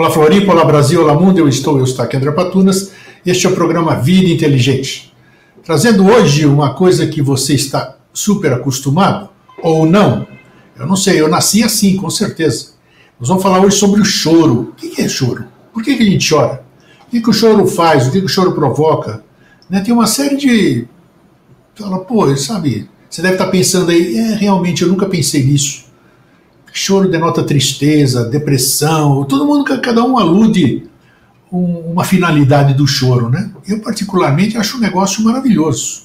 Olá Floripa, olá Brasil, olá mundo, eu estou aqui, André Patunas. Este é o programa Vida Inteligente. Trazendo hoje uma coisa que você está super acostumado, ou não. Eu não sei, eu nasci assim, com certeza. Nós vamos falar hoje sobre o choro. O que é choro? Por que a gente chora? O que o choro faz? O que o choro provoca? Né? Tem uma série de... Fala, pô, sabe, você deve estar pensando aí, realmente, eu nunca pensei nisso. Choro denota tristeza, depressão, todo mundo, cada um alude uma finalidade do choro, né? Eu particularmente acho um negócio maravilhoso.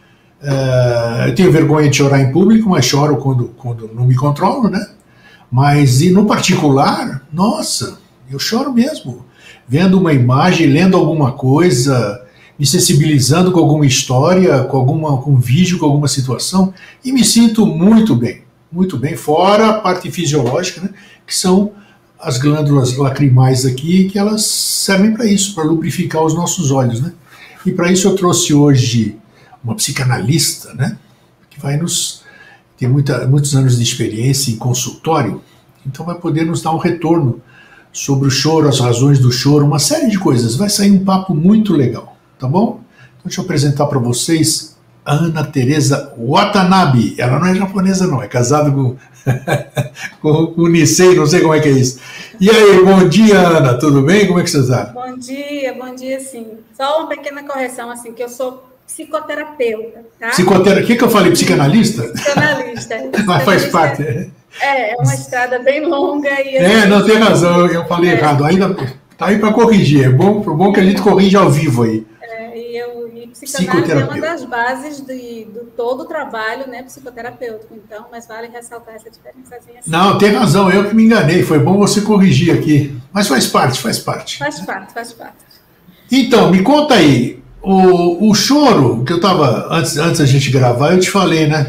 Eu tenho vergonha de chorar em público, mas choro quando não me controlo, né? Mas e no particular, nossa, eu choro mesmo. Vendo uma imagem, lendo alguma coisa, me sensibilizando com alguma história, com um vídeo, com alguma situação, e me sinto muito bem, fora a parte fisiológica, né, que são as glândulas lacrimais aqui, que elas servem para isso, para lubrificar os nossos olhos, né? E para isso eu trouxe hoje uma psicanalista, né, que tem muitos anos de experiência em consultório, então vai poder nos dar um retorno sobre o choro, as razões do choro, uma série de coisas. Vai sair um papo muito legal, tá bom? Então deixa eu apresentar para vocês a Ana Teresa Watanabe. Ela não é japonesa não, é casada com o Nisei, não sei como é que é isso. E aí, bom dia, Ana, tudo bem? Como é que você está? Bom dia sim. Só uma pequena correção, assim, que eu sou psicoterapeuta, tá? O que eu falei? Psicanalista? Psicanalista. Mas faz parte. É uma estrada bem longa e... não, tem razão, eu falei errado. Ainda tá aí para corrigir, é bom que a gente corrige ao vivo aí. E psicanálise é uma das bases do todo o trabalho, né, psicoterapêutico, então, mas vale ressaltar essa diferençazinha. Assim. Não, tem razão, eu que me enganei, foi bom você corrigir aqui, mas faz parte. Faz parte. Então, me conta aí, o choro, que eu estava, antes da gente gravar, eu te falei, né,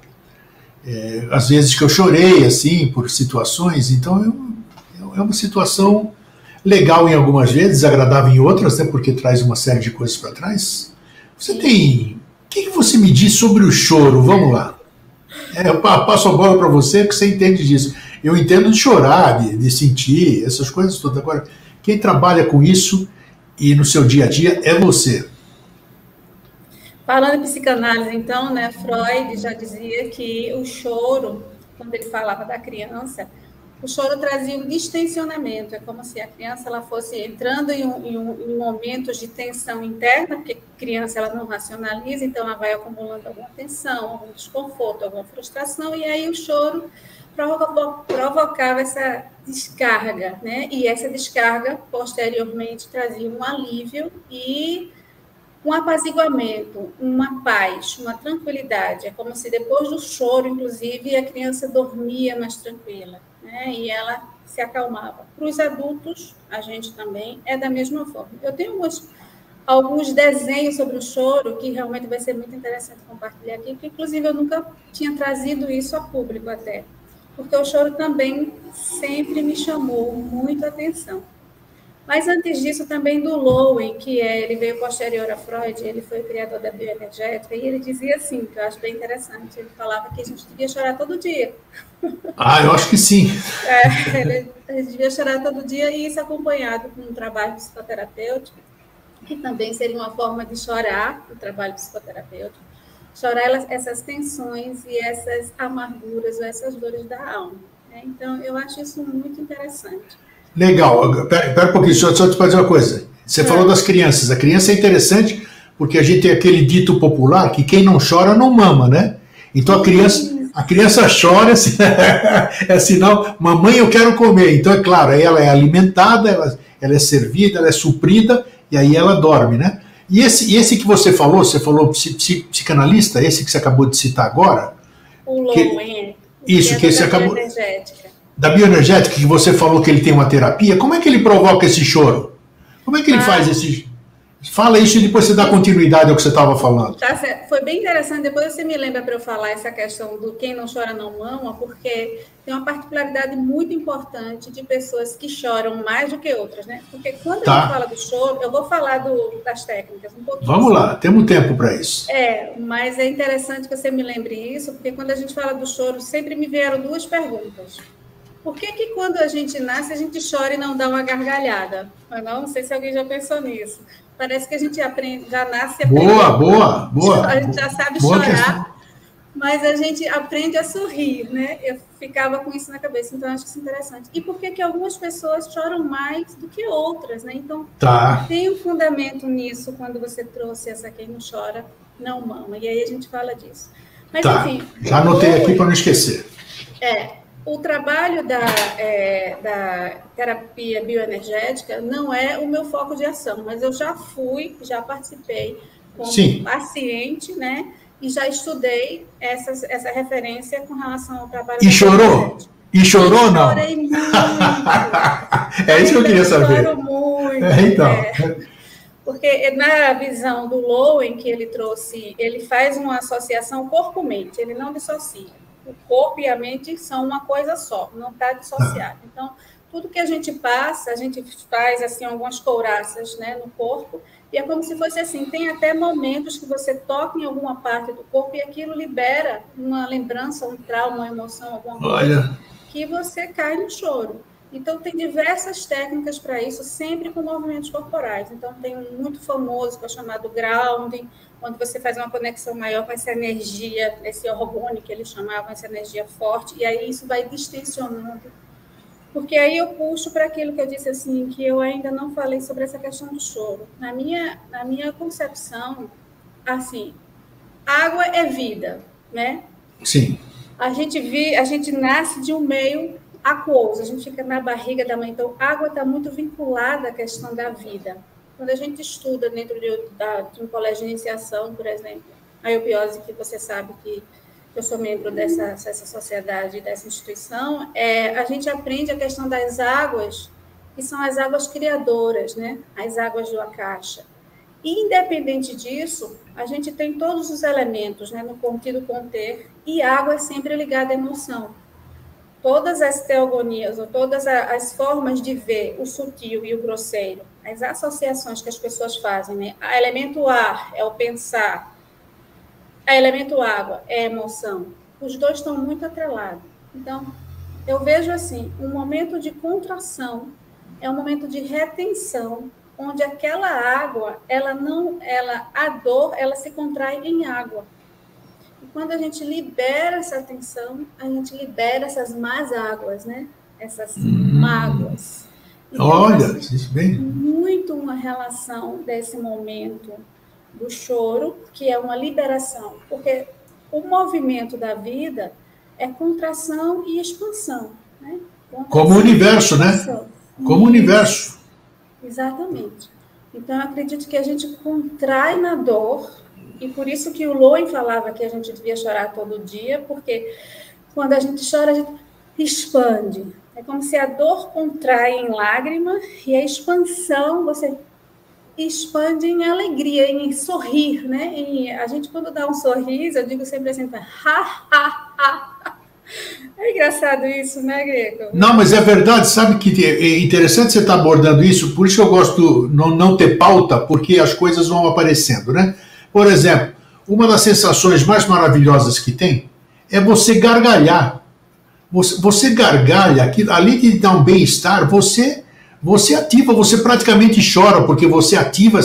às vezes que eu chorei, assim, por situações, então é uma situação legal em algumas vezes, desagradável em outras, né, porque traz uma série de coisas para trás. Você tem... O que você me diz sobre o choro? Vamos lá. Eu passo a bola para você, porque você entende disso. Eu entendo de chorar, de sentir, essas coisas todas. Agora, quem trabalha com isso e no seu dia a dia é você. Falando em psicanálise, então, né, Freud já dizia que o choro, quando ele falava da criança, o choro trazia um distensionamento, é como se a criança ela fosse entrando em momentos de tensão interna, porque a criança ela não racionaliza, então ela vai acumulando alguma tensão, algum desconforto, alguma frustração, e aí o choro provocava essa descarga, né? E essa descarga, posteriormente, trazia um alívio e um apaziguamento, uma paz, uma tranquilidade. É como se depois do choro, inclusive, a criança dormia mais tranquila, né? E ela se acalmava. Para os adultos, a gente também é da mesma forma. Eu tenho alguns desenhos sobre o choro que realmente vai ser muito interessante compartilhar aqui, porque, inclusive, eu nunca tinha trazido isso a público até, porque o choro também sempre me chamou muito a atenção. Mas antes disso, também do Lowen, ele veio posterior a Freud, ele foi o criador da bioenergética, e ele dizia assim, que eu acho bem interessante, ele falava que a gente devia chorar todo dia. Eu acho que sim. A gente devia chorar todo dia, e isso acompanhado com um trabalho psicoterapêutico, que também seria uma forma de chorar, o trabalho psicoterapêutico, chorar essas tensões e essas amarguras ou essas dores da alma. Então, eu acho isso muito interessante. Legal, pera um pouquinho, só te fazer uma coisa. Você falou das crianças. A criança é interessante porque a gente tem aquele dito popular que quem não chora não mama, né? Então a criança chora, é sinal, mamãe eu quero comer. Então é claro, aí ela é alimentada, ela é servida, ela é suprida e aí ela dorme, né? E esse que você falou psicanalista, esse que você acabou de citar agora? O Lowen. Isso, que você acabou... Da bioenergética, que você falou que ele tem uma terapia, como é que ele provoca esse choro? Como é que ele faz esse... Fala isso e depois você dá continuidade ao que você estava falando. Tá certo. Foi bem interessante, depois você me lembra para eu falar essa questão do quem não chora não mama, porque tem uma particularidade muito importante de pessoas que choram mais do que outras, né? Porque quando a gente fala do choro, eu vou falar das técnicas um pouquinho. Vamos lá, temos tempo para isso. Mas é interessante que você me lembre isso, porque quando a gente fala do choro, sempre me vieram duas perguntas. Por que que quando a gente nasce, a gente chora e não dá uma gargalhada? Eu não sei se alguém já pensou nisso. Parece que a gente aprende, já nasce aprendendo. Boa. A gente já sabe Boa chorar, questão. mas a gente aprende a sorrir, né? Eu ficava com isso na cabeça, então acho isso interessante. E por que que algumas pessoas choram mais do que outras, né? Então, Tá, tem um fundamento nisso quando você trouxe essa quem não chora, não mama. E aí a gente fala disso. Mas, tá. enfim, Já anotei aqui para não esquecer. o trabalho da terapia bioenergética não é o meu foco de ação, mas eu já participei como Sim. paciente, né? E já estudei essa referência com relação ao trabalho E da chorou? bioenergética. E chorou ou não? Chorei muito. É isso que eu queria saber. Choro muito. Então. Porque na visão do Lowen que ele trouxe, ele faz uma associação corpo-mente, ele não dissocia. O corpo e a mente são uma coisa só, não está dissociado. Então, tudo que a gente passa, a gente faz assim algumas couraças, né, no corpo, e é como se fosse assim, tem até momentos que você toca em alguma parte do corpo e aquilo libera uma lembrança, um trauma, uma emoção, alguma coisa, que você cai no choro. Então, tem diversas técnicas para isso, sempre com movimentos corporais. Então, tem um muito famoso, que é chamado grounding, onde você faz uma conexão maior com essa energia, esse orgone que eles chamavam, essa energia forte, e aí isso vai distensionando. Porque aí eu puxo para aquilo que eu disse assim, que eu ainda não falei sobre essa questão do choro. Na minha concepção, assim, água é vida, né? Sim. A gente nasce de um meio aquoso, a gente fica na barriga da mãe, então a água está muito vinculada à questão da vida. Quando a gente estuda dentro de um colégio de iniciação, por exemplo, a eubiose, que você sabe que eu sou membro dessa sociedade, dessa instituição, a gente aprende a questão das águas, que são as águas criadoras, né? As águas do Akasha. Independente disso, a gente tem todos os elementos, né, no contido conter, e água é sempre ligada à emoção. Todas as teogonias, ou todas as formas de ver o sutil e o grosseiro, as associações que as pessoas fazem, né? A elemento ar é o pensar, a elemento água é a emoção. Os dois estão muito atrelados. Então, eu vejo assim, um momento de contração é um momento de retenção, onde aquela água, a dor, ela se contrai em água. E quando a gente libera essa tensão, a gente libera essas más águas, né? Essas mágoas. Então, Olha, isso bem. Muito uma relação desse momento do choro, que é uma liberação, porque o movimento da vida é contração e expansão, né? Como o universo, né? Como o universo. Exatamente. Então, eu acredito que a gente contrai na dor, e por isso que o Lowen falava que a gente devia chorar todo dia, porque quando a gente chora, a gente expande. É como se a dor contrai em lágrima, e a expansão, você expande em alegria, em sorrir, né? E a gente, quando dá um sorriso, eu digo sempre assim, ha, ha, ha. É engraçado isso, né, Greco? Não, mas é verdade, sabe que é interessante você estar abordando isso, por isso que eu gosto de não ter pauta, porque as coisas vão aparecendo, né? Por exemplo, uma das sensações mais maravilhosas que tem é você gargalhar. Você gargalha, além de dar um bem-estar, você ativa, você praticamente chora, porque você ativa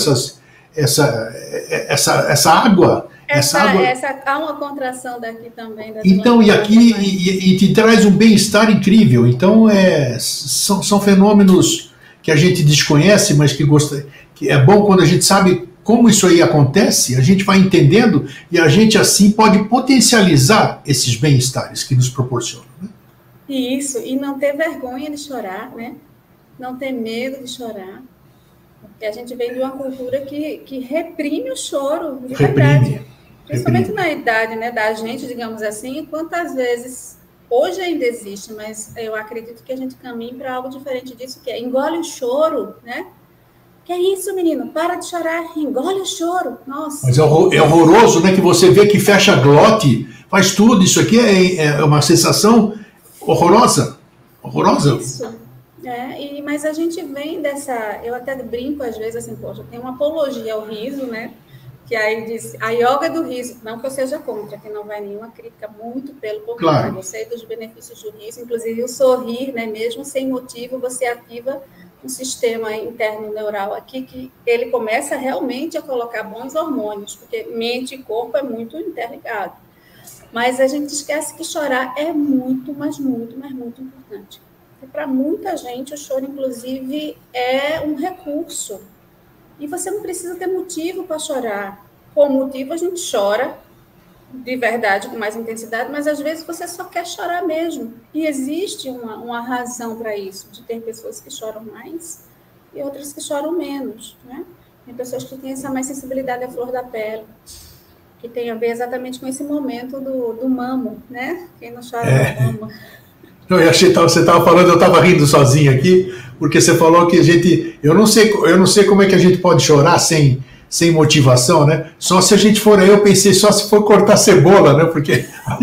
essa água. Há uma contração daqui também. Então, e aqui e te traz um bem-estar incrível. Então, são fenômenos que a gente desconhece, mas que é bom quando a gente sabe como isso aí acontece, a gente vai entendendo e a gente, assim, pode potencializar esses bem-estares que nos proporcionam. Né? Isso, e não ter vergonha de chorar, né? Não ter medo de chorar. Porque a gente vem de uma cultura que reprime o choro, de verdade. Principalmente na idade, né, da gente, digamos assim, quantas vezes, hoje ainda existe, mas eu acredito que a gente caminha para algo diferente disso, que é engole o choro, né? Que é isso, menino? Para de chorar, engole o choro. Nossa. Mas é horroroso, né? Que você vê que fecha a glote, faz tudo. Isso aqui é uma sensação horrorosa. Horrorosa. Isso. Mas a gente vem dessa... Eu até brinco às vezes assim, poxa, tem uma apologia ao riso, né? que aí diz a yoga do riso, não que eu seja contra, que não vai nenhuma crítica, muito pelo contrário, Claro. eu sei dos benefícios do riso, inclusive o sorrir, né, mesmo sem motivo, você ativa um sistema interno neural aqui que ele começa realmente a colocar bons hormônios, porque mente e corpo é muito interligado. Mas a gente esquece que chorar é muito, mas muito, mas muito importante. E para muita gente, o choro, inclusive, é um recurso. E você não precisa ter motivo para chorar. Com motivo, a gente chora, de verdade, com mais intensidade, mas às vezes você só quer chorar mesmo. E existe uma razão para isso, de ter pessoas que choram mais e outras que choram menos, né? Tem pessoas que têm essa mais sensibilidade à flor da pele, que tem a ver exatamente com esse momento do mamo, né? Quem não chora não mama. Eu achei que você estava falando, eu estava rindo sozinho aqui, porque você falou que a gente... Eu não sei como é que a gente pode chorar sem motivação, né? Só se a gente for aí, eu pensei, só se for cortar cebola, né? Porque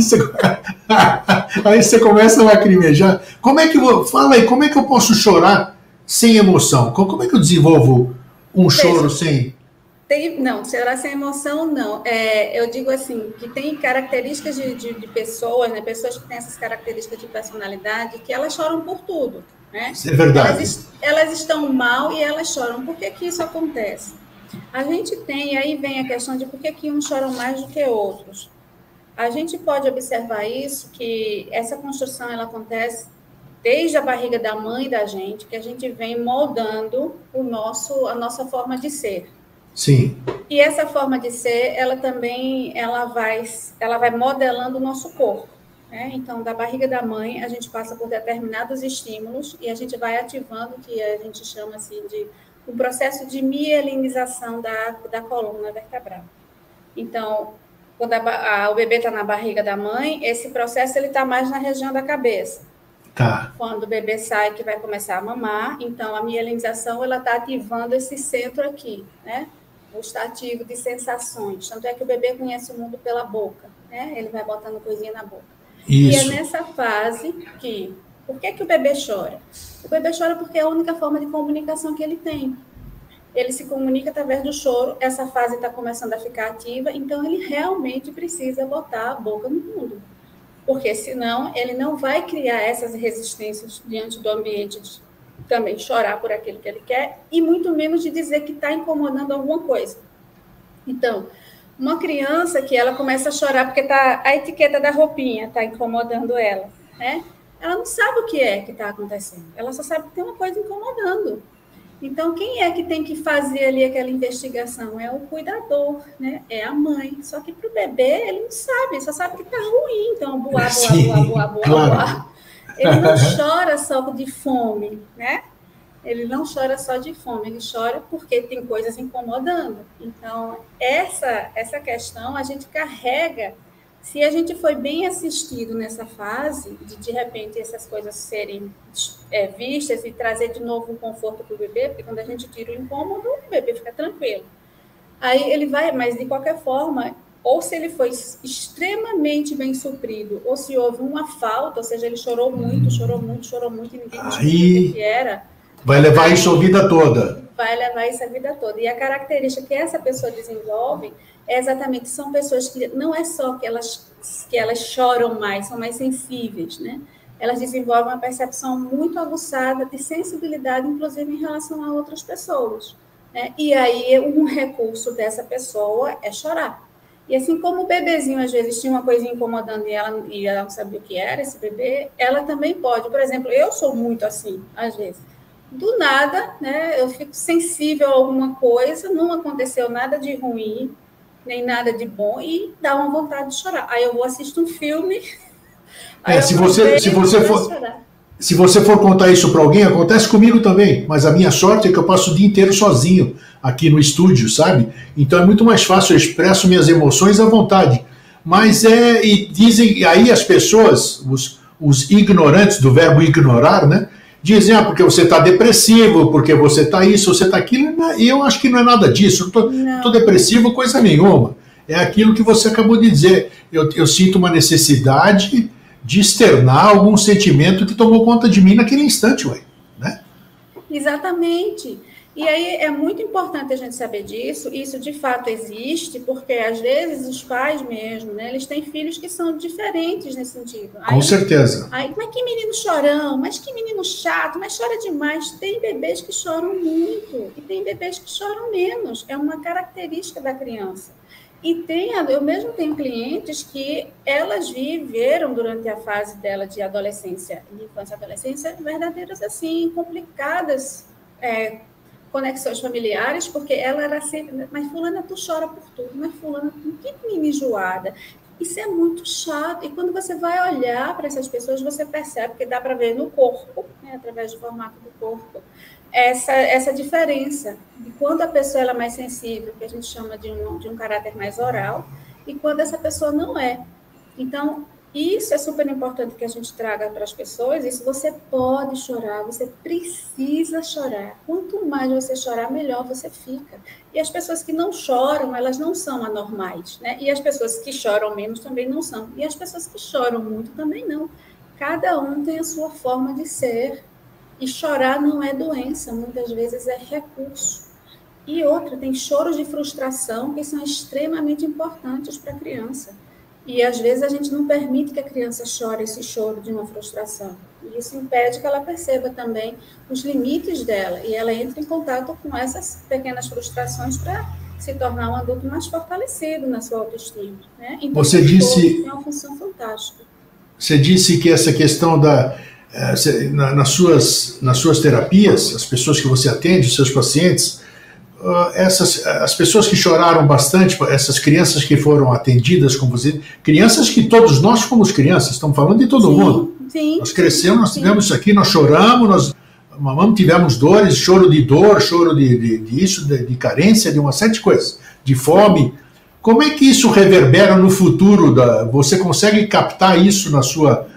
aí você começa a lacrimejar. Fala aí, como é que eu posso chorar sem emoção? Como é que eu desenvolvo um choro sem... Não, chorar sem emoção, não. Eu digo assim, que tem características de pessoas, né? Pessoas que têm essas características de personalidade, que elas choram por tudo, né? Isso é verdade. Elas estão mal e elas choram. Por que isso acontece? A gente tem, aí vem a questão de por que uns choram mais do que outros. A gente pode observar isso, que essa construção ela acontece desde a barriga da mãe da gente, que a gente vem moldando a nossa forma de ser. Sim. E essa forma de ser, ela também vai modelando o nosso corpo, né? Então, da barriga da mãe, a gente passa por determinados estímulos e a gente vai ativando o que a gente chama assim de um processo de mielinização da coluna vertebral. Então, quando o bebê está na barriga da mãe, esse processo ele está mais na região da cabeça. Tá. Quando o bebê sai, que vai começar a mamar, então a mielinização ela está ativando esse centro aqui, né? Gustativo, de sensações. Tanto é que o bebê conhece o mundo pela boca, né? Ele vai botando coisinha na boca. Isso. E é nessa fase que... Por que o bebê chora? O bebê chora porque é a única forma de comunicação que ele tem. Ele se comunica através do choro, essa fase está começando a ficar ativa, então ele realmente precisa botar a boca no mundo. Porque senão ele não vai criar essas resistências diante do ambiente de também chorar por aquilo que ele quer, e muito menos de dizer que está incomodando alguma coisa. Então, uma criança que ela começa a chorar porque a etiqueta da roupinha está incomodando ela, né? Ela não sabe o que é que está acontecendo, ela só sabe que tem uma coisa incomodando. Então, quem é que tem que fazer ali aquela investigação? É o cuidador, né? É a mãe. Só que para o bebê, ele não sabe, só sabe que está ruim. Então, boa. Ele não chora só de fome, né? Ele não chora só de fome, ele chora porque tem coisas incomodando. Então, essa questão a gente carrega, se a gente foi bem assistido nessa fase, de repente essas coisas serem vistas e trazer de novo um conforto para o bebê, porque quando a gente tira o incômodo, o bebê fica tranquilo. Aí ele vai, mas de qualquer forma... ou se ele foi extremamente bem suprido, ou se houve uma falta, ou seja, ele chorou muito, e ninguém descobriu o que era. Vai levar isso a vida toda. Vai levar isso a vida toda. E a característica que essa pessoa desenvolve é exatamente, são pessoas que não é só que elas choram mais, são mais sensíveis, né? Elas desenvolvem uma percepção muito aguçada de sensibilidade, inclusive em relação a outras pessoas, né? E aí, um recurso dessa pessoa é chorar. E assim como o bebezinho, às vezes, tinha uma coisa incomodando e ela não sabia o que era esse bebê, ela também pode. Por exemplo, eu sou muito assim, às vezes. Do nada, né, eu fico sensível a alguma coisa, não aconteceu nada de ruim, nem nada de bom, e dá uma vontade de chorar. Aí eu vou assistir um filme... Se você for contar isso para alguém, acontece comigo também, mas a minha sorte é que eu passo o dia inteiro sozinho aqui no estúdio, sabe? Então é muito mais fácil, eu expresso minhas emoções à vontade. Mas e dizem, aí as pessoas, os ignorantes do verbo ignorar, né? Dizem, porque você está depressivo, porque você está isso, você está aquilo, e eu acho que não é nada disso, não estou depressivo coisa nenhuma. É aquilo que você acabou de dizer, eu sinto uma necessidade de externar algum sentimento que tomou conta de mim naquele instante, ué, né? Exatamente. E aí é muito importante a gente saber disso, isso de fato existe, porque às vezes os pais mesmo, né, eles têm filhos que são diferentes nesse sentido. Com certeza. Aí, mas que menino chorão, mas que menino chato, mas chora demais. Tem bebês que choram muito e tem bebês que choram menos, é uma característica da criança. E eu mesmo tenho clientes que elas viveram durante a fase dela de adolescência, de infância e adolescência, verdadeiras assim, complicadas, conexões familiares, porque ela era sempre, mas fulana, tu chora por tudo, mas fulana, que menina enjoada. Isso é muito chato, e quando você vai olhar para essas pessoas, você percebe que dá para ver no corpo, né, através do formato do corpo, essa diferença de quando a pessoa ela é mais sensível, que a gente chama de um caráter mais oral, e quando essa pessoa não é. Então, isso é super importante que a gente traga para as pessoas. Isso, você pode chorar, você precisa chorar. Quanto mais você chorar, melhor você fica. E as pessoas que não choram, elas não são anormais, né? E as pessoas que choram menos também não são. E as pessoas que choram muito também não. Cada um tem a sua forma de ser. E chorar não é doença, muitas vezes é recurso. E outra, tem choros de frustração que são extremamente importantes para a criança. E, às vezes, a gente não permite que a criança chore esse choro de uma frustração. E isso impede que ela perceba também os limites dela. E ela entra em contato com essas pequenas frustrações para se tornar um adulto mais fortalecido na sua autoestima. Né? Então, você disse, tem uma função fantástica. Você disse que essa questão nas suas terapias, as pessoas que você atende, os seus pacientes, as pessoas que choraram bastante, essas crianças que foram atendidas com você, crianças que todos nós fomos crianças, estamos falando de todo mundo. Sim, nós crescemos, nós tivemos isso aqui, nós choramos, nós mamamos, tivemos dores, choro de dor, choro de carência, de uma série de coisas, de fome. Como é que isso reverbera no futuro? Você consegue captar isso na sua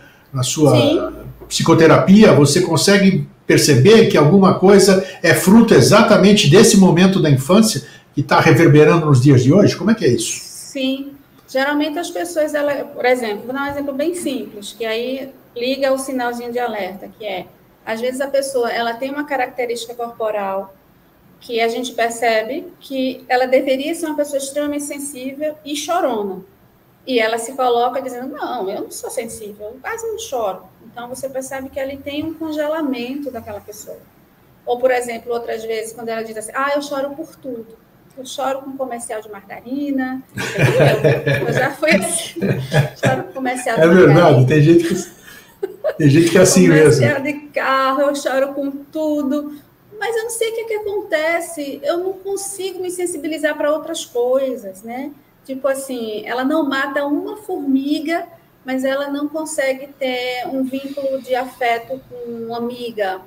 psicoterapia? Você consegue perceber que alguma coisa é fruto exatamente desse momento da infância que está reverberando nos dias de hoje? Como é que é isso? Sim. Geralmente as pessoas, por exemplo, vou dar um exemplo bem simples, que aí liga o sinalzinho de alerta, que é, às vezes a pessoa ela tem uma característica corporal que a gente percebe que ela deveria ser uma pessoa extremamente sensível e chorona. E ela se coloca dizendo, não, eu não sou sensível, eu quase não choro. Então, você percebe que ali tem um congelamento daquela pessoa. Ou, por exemplo, outras vezes, quando ela diz assim, eu choro por tudo. Eu choro com comercial de margarina. Eu já fui assim. Choro com comercial de margarina. É verdade, tem gente que é assim mesmo. Comercial de carro, eu choro com tudo. Mas eu não sei o que acontece. Eu não consigo me sensibilizar para outras coisas, né? Tipo assim, ela não mata uma formiga, mas ela não consegue ter um vínculo de afeto com uma amiga.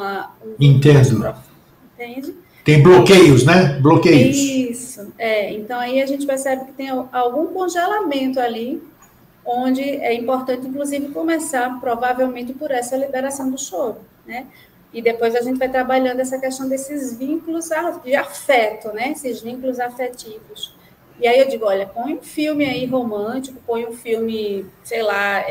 Entendo. Entende? Tem bloqueios, né? Bloqueios. Isso. Então, aí a gente percebe que tem algum congelamento ali, onde é importante, inclusive, começar, provavelmente, por essa liberação do choro, né? E depois a gente vai trabalhando essa questão desses vínculos de afeto, né? Esses vínculos afetivos. E aí eu digo, olha, põe um filme aí romântico, põe um filme, sei lá,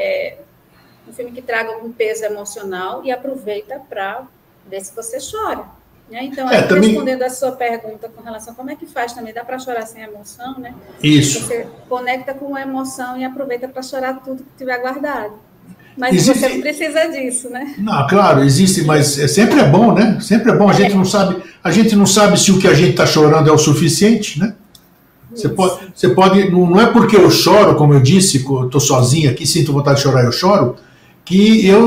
um filme que traga algum peso emocional e aproveita para ver se você chora. Né? Então, aí, respondendo a sua pergunta com relação a como é que faz também, dá para chorar sem emoção, né? Isso. Você conecta com a emoção e aproveita para chorar tudo que tiver guardado. Mas você não precisa disso, né? Não, claro, existe, mas sempre é bom, né? Sempre é bom, a gente não sabe se o que a gente está chorando é o suficiente, né? Você pode, não é porque eu choro, como eu disse, estou sozinho aqui, sinto vontade de chorar, eu choro, que eu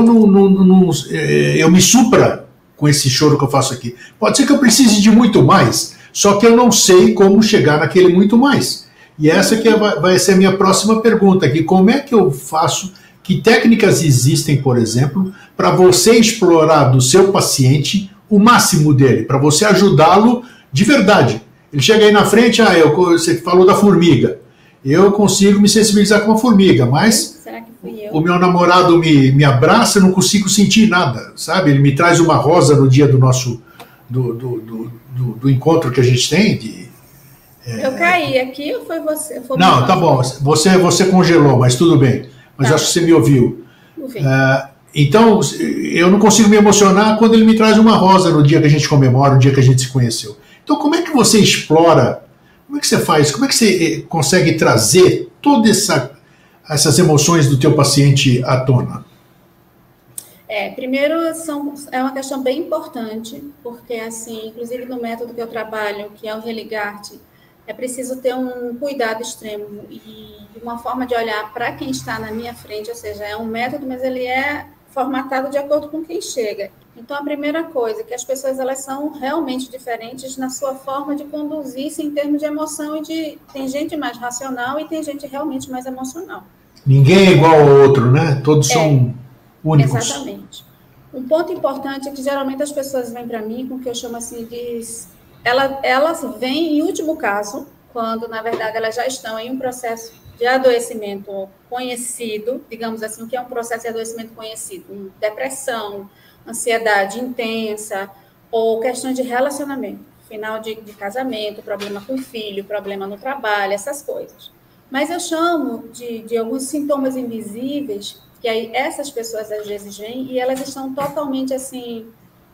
eu me supra com esse choro que eu faço aqui. Pode ser que eu precise de muito mais, só que eu não sei como chegar naquele muito mais. E essa que vai ser a minha próxima pergunta aqui. Como é que eu faço, que técnicas existem, por exemplo, para você explorar do seu paciente o máximo dele, para você ajudá-lo de verdade? Ele chega aí na frente, você falou da formiga. Eu consigo me sensibilizar com a formiga, mas será que fui eu? O meu namorado me abraça, eu não consigo sentir nada, sabe? Ele me traz uma rosa no dia do nosso do encontro que a gente tem. Eu caí aqui ou foi você? Não, tá bom. Você congelou, mas tudo bem. Mas acho que você me ouviu. Então, eu não consigo me emocionar quando ele me traz uma rosa no dia que a gente comemora, no dia que a gente se conheceu. Então, como é que você explora, como é que você faz, como é que você consegue trazer todas essas emoções do teu paciente à tona? Primeiro, é uma questão bem importante, porque, assim, inclusive no método que eu trabalho, que é o Religarte, é preciso ter um cuidado extremo e uma forma de olhar para quem está na minha frente, ou seja, é um método, mas ele é formatado de acordo com quem chega. Então, a primeira coisa é que as pessoas elas são realmente diferentes na sua forma de conduzir-se em termos de emoção tem gente mais racional e tem gente realmente mais emocional. Ninguém é igual ao outro, né? Todos são únicos. Exatamente. Um ponto importante é que geralmente as pessoas vêm para mim com o que eu chamo assim de... Elas vêm em último caso, quando na verdade elas já estão em um processo de adoecimento conhecido, digamos assim, o que é um processo de adoecimento conhecido? Depressão, ansiedade intensa, ou questões de relacionamento, final de casamento, problema com o filho, problema no trabalho, essas coisas. Mas eu chamo de alguns sintomas invisíveis, que aí essas pessoas às vezes vêm e elas estão totalmente assim,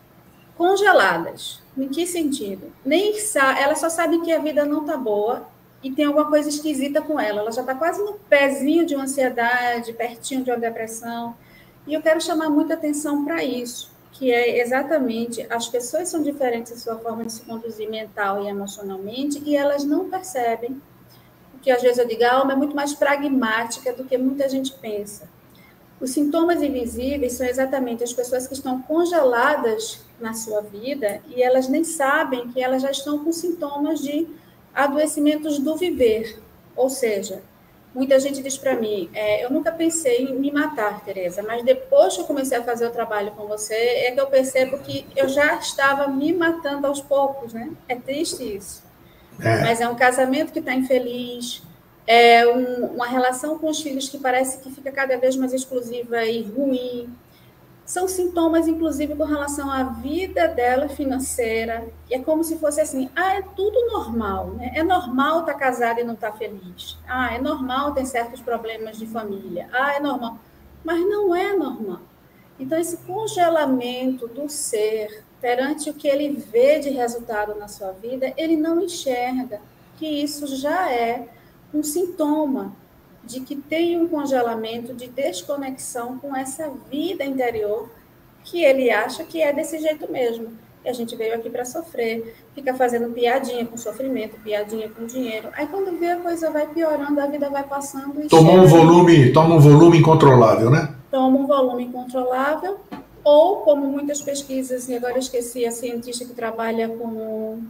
congeladas. Em que sentido? Elas só sabem que a vida não está boa e tem alguma coisa esquisita com ela. Ela já está quase no pezinho de uma ansiedade, pertinho de uma depressão. E eu quero chamar muita atenção para isso, que é exatamente, as pessoas são diferentes em sua forma de se conduzir mental e emocionalmente e elas não percebem, porque às vezes eu digo, a alma é muito mais pragmática do que muita gente pensa. Os sintomas invisíveis são exatamente as pessoas que estão congeladas na sua vida e elas nem sabem que elas já estão com sintomas de adoecimentos do viver. Ou seja, muita gente diz para mim, eu nunca pensei em me matar, Tereza, mas depois que eu comecei a fazer o trabalho com você, é que eu percebo que eu já estava me matando aos poucos, né? É triste isso. Mas é um casamento que está infeliz, uma relação com os filhos que parece que fica cada vez mais exclusiva e ruim. São sintomas, inclusive, com relação à vida dela financeira. E é como se fosse assim, é tudo normal, né? É normal estar casada e não estar feliz. É normal ter certos problemas de família. É normal. Mas não é normal. Então, esse congelamento do ser perante o que ele vê de resultado na sua vida, ele não enxerga que isso já é um sintoma de que tem um congelamento de desconexão com essa vida interior que ele acha que é desse jeito mesmo. E a gente veio aqui para sofrer, fica fazendo piadinha com sofrimento, piadinha com dinheiro. Aí quando vê a coisa vai piorando, a vida vai passando e toma um volume incontrolável, né? Toma um volume incontrolável, ou como muitas pesquisas, e agora eu esqueci a cientista que trabalha com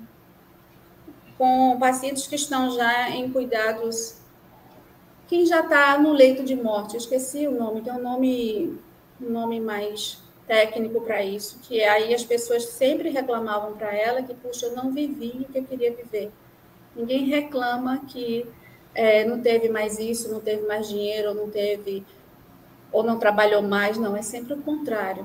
pacientes que estão já em cuidados, quem já está no leito de morte, eu esqueci o nome, tem um nome mais técnico para isso, que aí as pessoas sempre reclamavam para ela que, puxa, eu não vivi o que eu queria viver. Ninguém reclama que não teve mais isso, não teve mais dinheiro, ou não trabalhou mais, não, é sempre o contrário.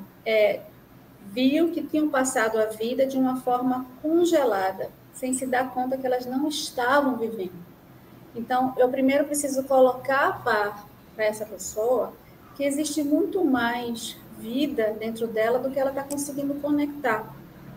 Viu que tinham passado a vida de uma forma congelada, sem se dar conta que elas não estavam vivendo. Então, eu primeiro preciso colocar a par para essa pessoa que existe muito mais vida dentro dela do que ela está conseguindo conectar.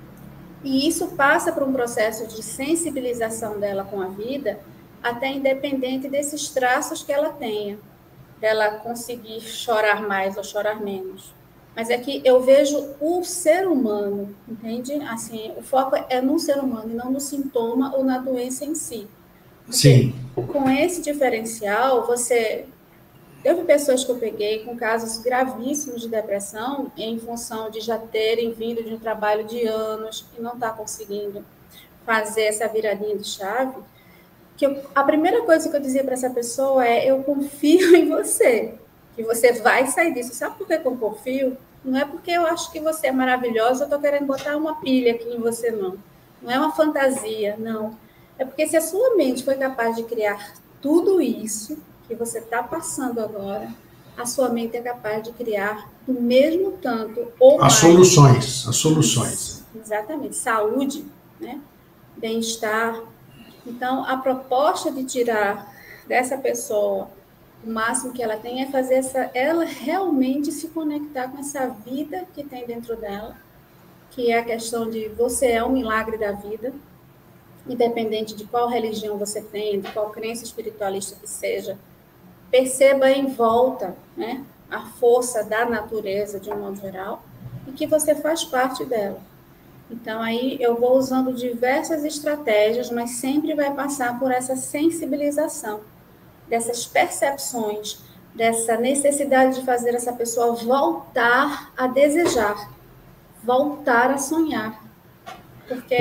E isso passa por um processo de sensibilização dela com a vida, até independente desses traços que ela tenha, dela conseguir chorar mais ou chorar menos. Mas é que eu vejo o ser humano, entende? Assim, o foco é no ser humano e não no sintoma ou na doença em si. Sim. Com esse diferencial, teve pessoas que eu peguei com casos gravíssimos de depressão em função de já terem vindo de um trabalho de anos e não estar conseguindo fazer essa viradinha de chave, que a primeira coisa que eu dizia para essa pessoa eu confio em você, que você vai sair disso. Sabe por que eu confio? Não é porque eu acho que você é maravilhosa, eu estou querendo botar uma pilha aqui em você, não. Não é uma fantasia, não. É porque se a sua mente foi capaz de criar tudo isso que você está passando agora, a sua mente é capaz de criar do mesmo tanto ou mais. As soluções. Exatamente. Saúde, né? Bem-estar. Então, a proposta de tirar dessa pessoa o máximo que ela tem é fazer ela realmente se conectar com essa vida que tem dentro dela, que é a questão de você é um milagre da vida, independente de qual religião você tem, de qual crença espiritualista que seja. Perceba em volta, né, a força da natureza, de um modo geral, e que você faz parte dela. Então, aí eu vou usando diversas estratégias, mas sempre vai passar por essa sensibilização, dessas percepções, dessa necessidade de fazer essa pessoa voltar a desejar, voltar a sonhar. Porque...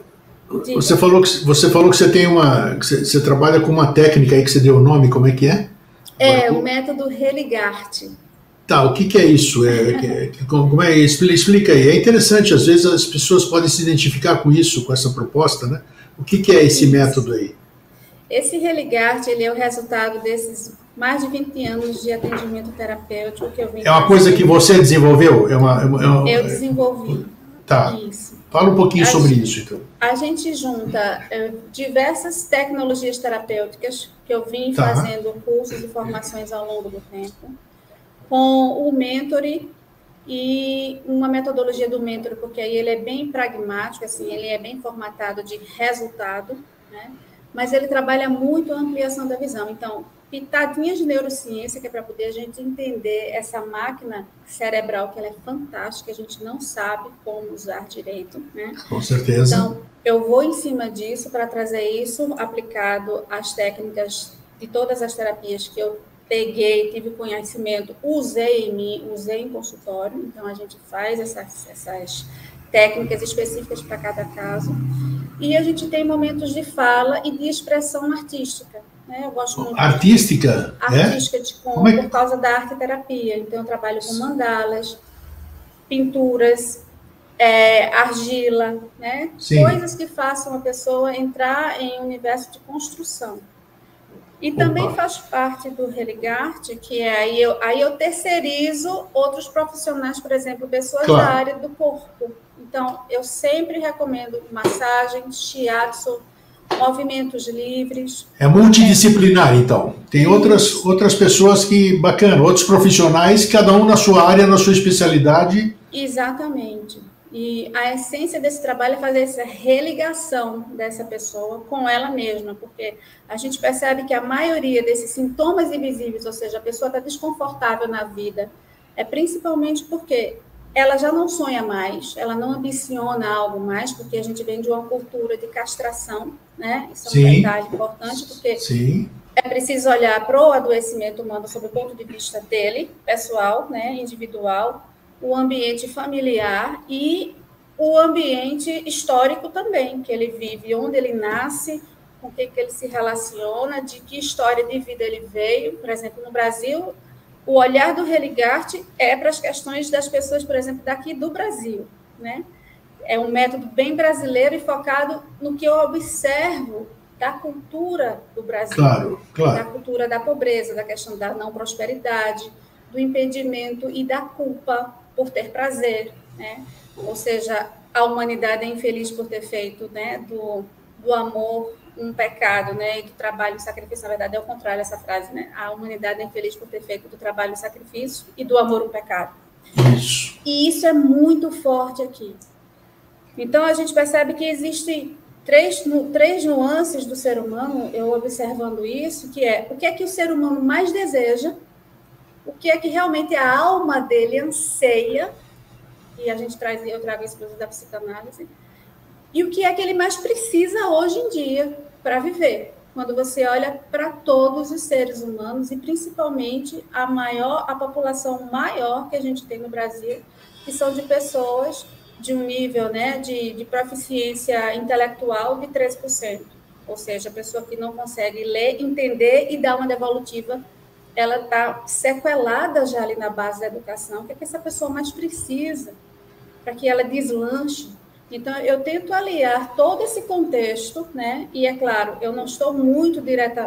Você falou que você tem que você trabalha com uma técnica aí que você deu o nome, como é que é? O método Religarte. Tá, o que é isso? Como é? Explica aí. É interessante, às vezes as pessoas podem se identificar com isso, com essa proposta, né? O que é esse método aí? Esse Religarte, ele é o resultado desses mais de 20 anos de atendimento terapêutico que eu vim. É uma coisa que você desenvolveu? Eu desenvolvi. Tá. Isso. Fala um pouquinho sobre isso, então. A gente junta diversas tecnologias terapêuticas que eu vim fazendo cursos e formações ao longo do tempo, com o Mentoring e uma metodologia do Mentoring, porque aí ele é bem pragmático, assim, ele é bem formatado de resultado, né? Mas ele trabalha muito a ampliação da visão. Então, pitadinhas de neurociência, que é para poder a gente entender essa máquina cerebral, que ela é fantástica, a gente não sabe como usar direito, né? Com certeza. Então, eu vou em cima disso para trazer isso aplicado às técnicas de todas as terapias que eu peguei, tive conhecimento, usei em mim, usei em consultório. Então, a gente faz essas técnicas específicas para cada caso. E a gente tem momentos de fala e de expressão artística. Né? Eu gosto muito artística? Artística por causa da arte-terapia. Então, eu trabalho com mandalas, pinturas, argila, né? Coisas que façam a pessoa entrar em um universo de construção. E também faz parte do Religarte, que aí eu terceirizo outros profissionais, por exemplo, pessoas da área do corpo. Então, eu sempre recomendo massagem, shiatsu, movimentos livres. É multidisciplinar, então. Tem outras pessoas outros profissionais, cada um na sua área, na sua especialidade. Exatamente. E a essência desse trabalho é fazer essa religação dessa pessoa com ela mesma, porque a gente percebe que a maioria desses sintomas invisíveis, ou seja, a pessoa está desconfortável na vida, é principalmente porque ela já não sonha mais, ela não ambiciona algo mais, porque a gente vem de uma cultura de castração, né? Isso é um detalhe importante, porque é preciso olhar para o adoecimento humano sob o ponto de vista dele, pessoal, né? Individual, o ambiente familiar e o ambiente histórico também, que ele vive, onde ele nasce, com o que ele se relaciona, de que história de vida ele veio. Por exemplo, no Brasil, o olhar do Religarte é para as questões das pessoas, por exemplo, daqui do Brasil, né? É um método bem brasileiro e focado no que eu observo da cultura do Brasil, da cultura da pobreza, da questão da não prosperidade, do impedimento e da culpa por ter prazer, né? Ou seja, a humanidade é infeliz por ter feito, né, do amor um pecado, né, e do trabalho e sacrifício. Na verdade, é o contrário essa frase, né? A humanidade é infeliz por ter feito do trabalho e sacrifício e do amor um pecado. Isso. E isso é muito forte aqui. Então, a gente percebe que existem três nuances do ser humano, eu observando isso, que é o que é que o ser humano mais deseja, o que é que realmente a alma dele anseia, e eu trago isso para o da psicanálise, e o que é que ele mais precisa hoje em dia para viver. Quando você olha para todos os seres humanos, e principalmente a população maior que a gente tem no Brasil, que são de pessoas de um nível, né, de proficiência intelectual de 13%. Ou seja, a pessoa que não consegue ler, entender e dar uma devolutiva, ela está sequelada já ali na base da educação. O que é que essa pessoa mais precisa para que ela deslanche? Então, eu tento aliar todo esse contexto, né? E, é claro, eu não estou muito direta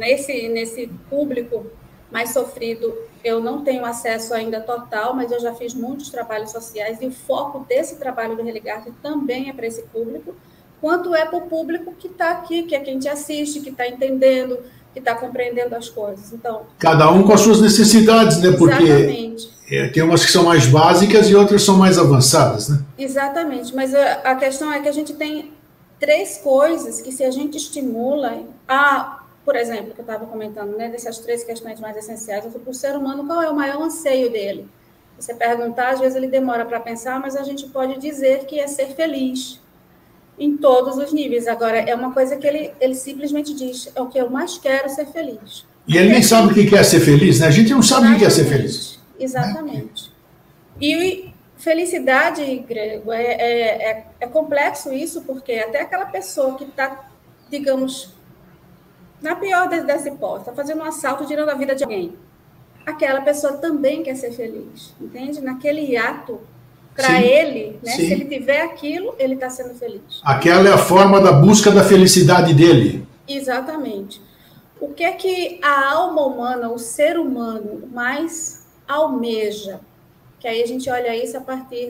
nesse público mais sofrido, eu não tenho acesso ainda total, mas eu já fiz muitos trabalhos sociais e o foco desse trabalho do Religarte também é para esse público, quanto é para o público que está aqui, que é quem te assiste, que está entendendo, que está compreendendo as coisas. Então, cada um com as suas necessidades, né? Porque exatamente. tem umas que são mais básicas e outras são mais avançadas, né? Exatamente, mas a questão é que a gente tem 3 coisas que, se a gente estimula, por exemplo, que eu estava comentando, né, dessas 3 questões mais essenciais, o ser humano, qual é o maior anseio dele? Você perguntar, às vezes ele demora para pensar, mas a gente pode dizer que é ser feliz, em todos os níveis. Agora, é uma coisa que ele simplesmente diz, é o que eu mais quero, ser feliz. E ele nem sabe o que é ser feliz, né? A gente não sabe o que é ser feliz. Exatamente. E felicidade, Grego, é complexo isso, porque até aquela pessoa que está, digamos, na pior das hipóteses, está fazendo um assalto, tirando a vida de alguém, aquela pessoa também quer ser feliz, entende? Naquele ato, para ele, né, se ele tiver aquilo, ele está sendo feliz. Aquela é a forma da busca da felicidade dele. Exatamente. O que é que a alma humana, o ser humano, mais almeja? Que aí a gente olha isso a partir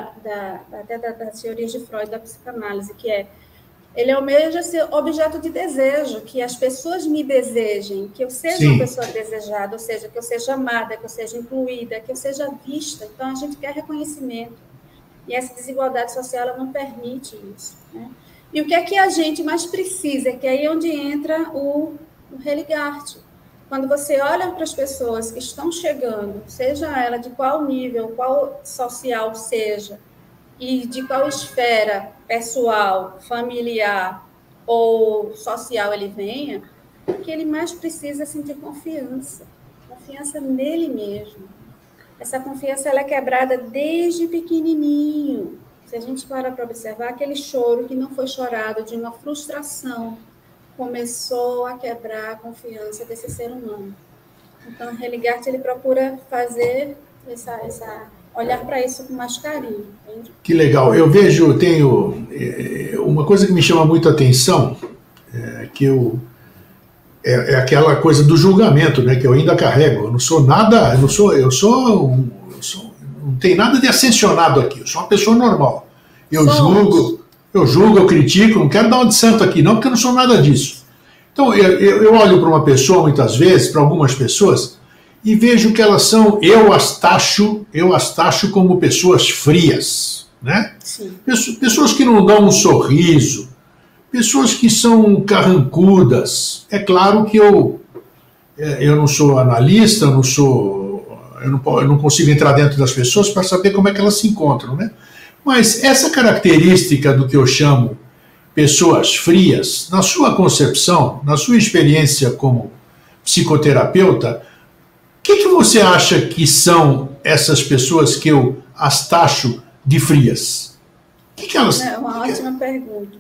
das teorias de Freud, da psicanálise, que ele almeja ser objeto de desejo, que as pessoas me desejem, que eu seja uma pessoa desejada, ou seja, que eu seja amada, que eu seja incluída, que eu seja vista. Então, a gente quer reconhecimento. E essa desigualdade social, ela não permite isso, né? E o que é que a gente mais precisa? Que aí é onde entra o Religart. Quando você olha para as pessoas que estão chegando, seja ela de qual nível, qual social seja, e de qual esfera pessoal, familiar ou social ele venha, o que ele mais precisa é sentir confiança nele mesmo. Essa confiança ela é quebrada desde pequenininho. Se a gente para observar, aquele choro que não foi chorado de uma frustração começou a quebrar a confiança desse ser humano. Então, o Religart, ele procura fazer olhar para isso com mais carinho. Entende? Que legal. Eu tenho uma coisa que me chama muito a atenção, é aquela coisa do julgamento, né, que eu ainda carrego. Eu não sou nada, não tem nada de ascensionado aqui. Eu sou uma pessoa normal. Eu julgo, eu critico, não quero dar uma de santo aqui, não, porque eu não sou nada disso. Então, eu olho para uma pessoa, muitas vezes, para algumas pessoas, e vejo que elas são, eu as taxo como pessoas frias, né? Sim. Pessoas que não dão um sorriso, pessoas que são carrancudas. É claro que eu não sou analista, eu não consigo entrar dentro das pessoas para saber como é que elas se encontram, né? Mas essa característica do que eu chamo pessoas frias, na sua concepção, na sua experiência como psicoterapeuta, o que você acha que são essas pessoas que eu as taxo de frias? Que elas... É uma ótima pergunta.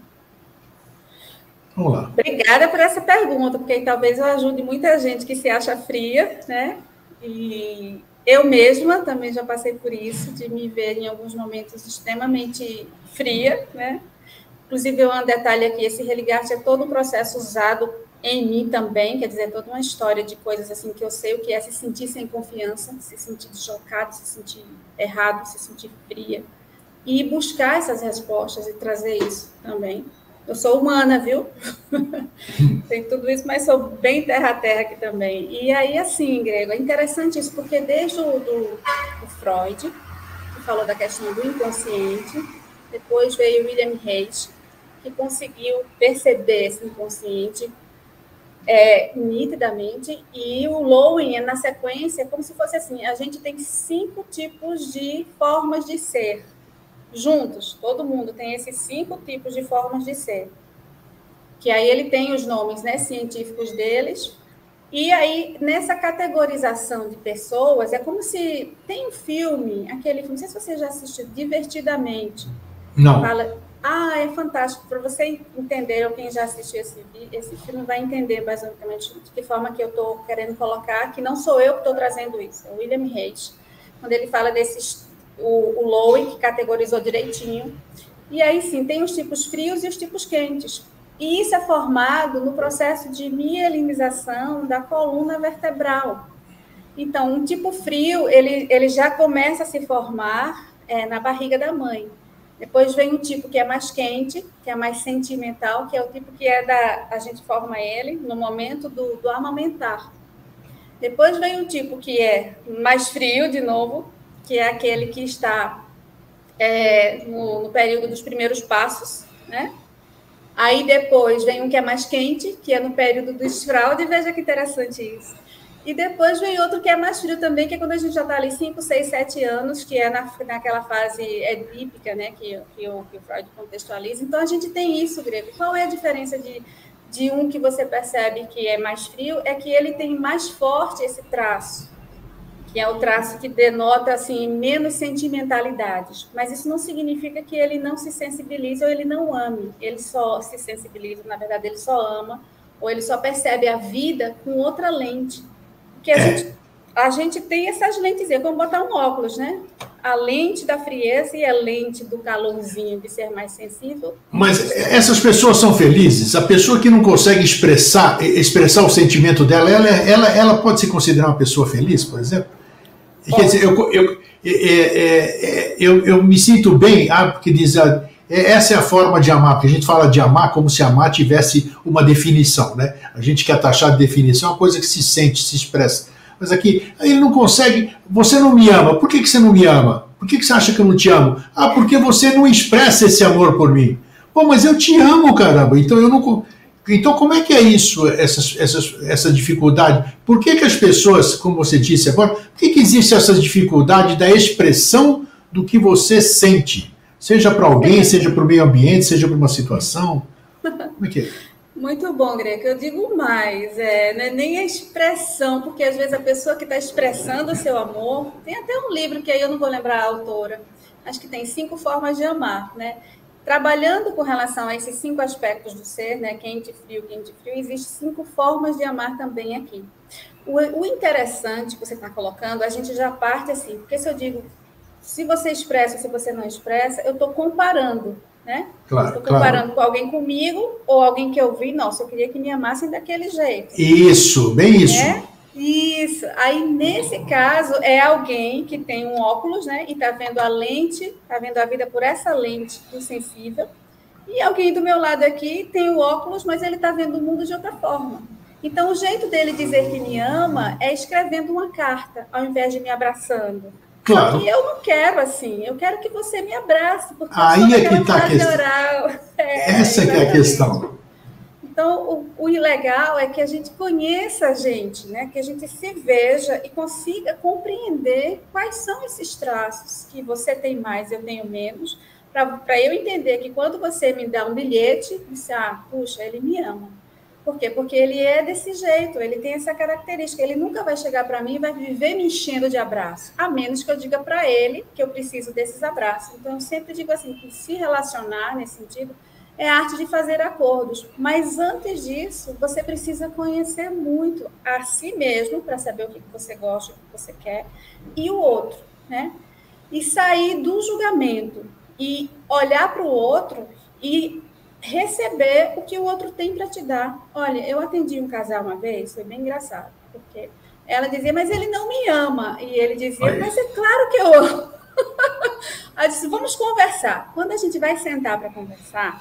Vamos lá. Obrigada por essa pergunta, porque talvez eu ajude muita gente que se acha fria, né? E eu mesma também já passei por isso, de me ver em alguns momentos extremamente fria, né? Inclusive, um detalhe aqui, esse Religart é todo um processo usado em mim também, quer dizer, toda uma história de coisas assim que eu sei o que é se sentir sem confiança, se sentir deslocado, se sentir errado, se sentir fria, e buscar essas respostas e trazer isso também. Eu sou humana, viu? Tem tudo isso, mas sou bem terra-terra aqui também. E aí, assim, Grego, é interessante isso, porque desde o Freud, que falou da questão do inconsciente, depois veio William Reich, que conseguiu perceber esse inconsciente nitidamente, e o Lowen, na sequência, como se fosse assim, a gente tem 5 tipos de formas de ser. Juntos, todo mundo tem esses 5 tipos de formas de ser. Que aí ele tem os nomes, né, científicos deles. E aí, nessa categorização de pessoas, é como se tem um filme, não sei se você já assistiu, Divertidamente. Não. Fala, é fantástico, para você entender, ou quem já assistiu esse filme vai entender basicamente de que forma que eu estou querendo colocar, que não sou eu que estou trazendo isso, é o William Reich, quando ele fala desses, o Lowen, que categorizou direitinho, e aí sim, tem os tipos frios e os tipos quentes. E isso é formado no processo de mielinização da coluna vertebral. Então, um tipo frio, ele já começa a se formar na barriga da mãe. Depois vem o tipo que é mais quente, que é mais sentimental, que é o tipo que a gente forma ele no momento do amamentar. Depois vem o tipo que é mais frio, de novo, que é aquele que está no período dos primeiros passos, né? Aí depois vem um que é mais quente, que é no período do desfraude, veja que interessante isso. E depois vem outro que é mais frio também, que é quando a gente já está ali 5, 6, 7 anos, que é naquela fase edípica, né, que o Freud contextualiza. Então, a gente tem isso, Grego. Qual é a diferença de um que você percebe que é mais frio? É que ele tem mais forte esse traço, que é o traço que denota assim, menos sentimentalidades. Mas isso não significa que ele não se sensibilize ou ele não ame. Ele só se sensibiliza, na verdade, ele só ama, ou ele só percebe a vida com outra lente. Porque a gente tem essas lentes, é como botar um óculos, né? A lente da frieza e a lente do calorzinho, de ser mais sensível. Mas essas pessoas são felizes? A pessoa que não consegue expressar o sentimento dela, ela pode se considerar uma pessoa feliz, por exemplo? Quer dizer, eu me sinto bem, porque diz, essa é a forma de amar, porque a gente fala de amar como se amar tivesse uma definição, né? A gente quer taxar de definição uma coisa que se sente, se expressa. Mas aqui, ele não consegue, você não me ama, por que você não me ama? Por que você acha que eu não te amo? Ah, porque você não expressa esse amor por mim. Pô, mas eu te amo, caramba, então eu não... Então, como é que é isso, essa dificuldade? Por que as pessoas, como você disse agora, por que existe essa dificuldade da expressão do que você sente? Seja para alguém, seja para o meio ambiente, seja para uma situação? Como é que é? Muito bom, Greco. Eu digo mais, não é nem a expressão, porque às vezes a pessoa que está expressando o seu amor, tem até um livro que aí eu não vou lembrar a autora, acho que tem 5 formas de amar, né? Trabalhando com relação a esses 5 aspectos do ser, né? Quente, frio, existem 5 formas de amar também aqui. O interessante que você está colocando, a gente já parte assim, porque se eu digo, se você expressa, se você não expressa, eu estou comparando, né? Claro, estou comparando com alguém comigo ou alguém que eu vi, nossa, eu queria que me amassem daquele jeito. Isso, bem isso. Isso. Aí, nesse caso, é alguém que tem um óculos, né? E está vendo a lente, está vendo a vida por essa lente do sensível. E alguém do meu lado aqui tem o óculos, mas ele está vendo o mundo de outra forma. Então, o jeito dele dizer que me ama é escrevendo uma carta, ao invés de me abraçando. Claro. Só que eu não quero assim. Eu quero que você me abrace. Porque aí é que está a questão. Essa é que é a questão. Então, o legal é que a gente conheça a gente, né? Que a gente se veja e consiga compreender quais são esses traços que você tem mais, eu tenho menos, para eu entender que quando você me dá um bilhete, você, puxa, ele me ama. Por quê? Porque ele é desse jeito, ele tem essa característica, ele nunca vai chegar para mim e vai viver me enchendo de abraço, a menos que eu diga para ele que eu preciso desses abraços. Então, eu sempre digo assim, que se relacionar nesse sentido é a arte de fazer acordos, mas antes disso, você precisa conhecer muito a si mesmo, para saber o que você gosta, o que você quer, e o outro, né? E sair do julgamento, e olhar para o outro e receber o que o outro tem para te dar. Olha, eu atendi um casal uma vez, foi bem engraçado, porque ela dizia, mas ele não me ama, e ele dizia, mas é claro que eu amo. Ela disse, vamos conversar. Quando a gente vai sentar para conversar,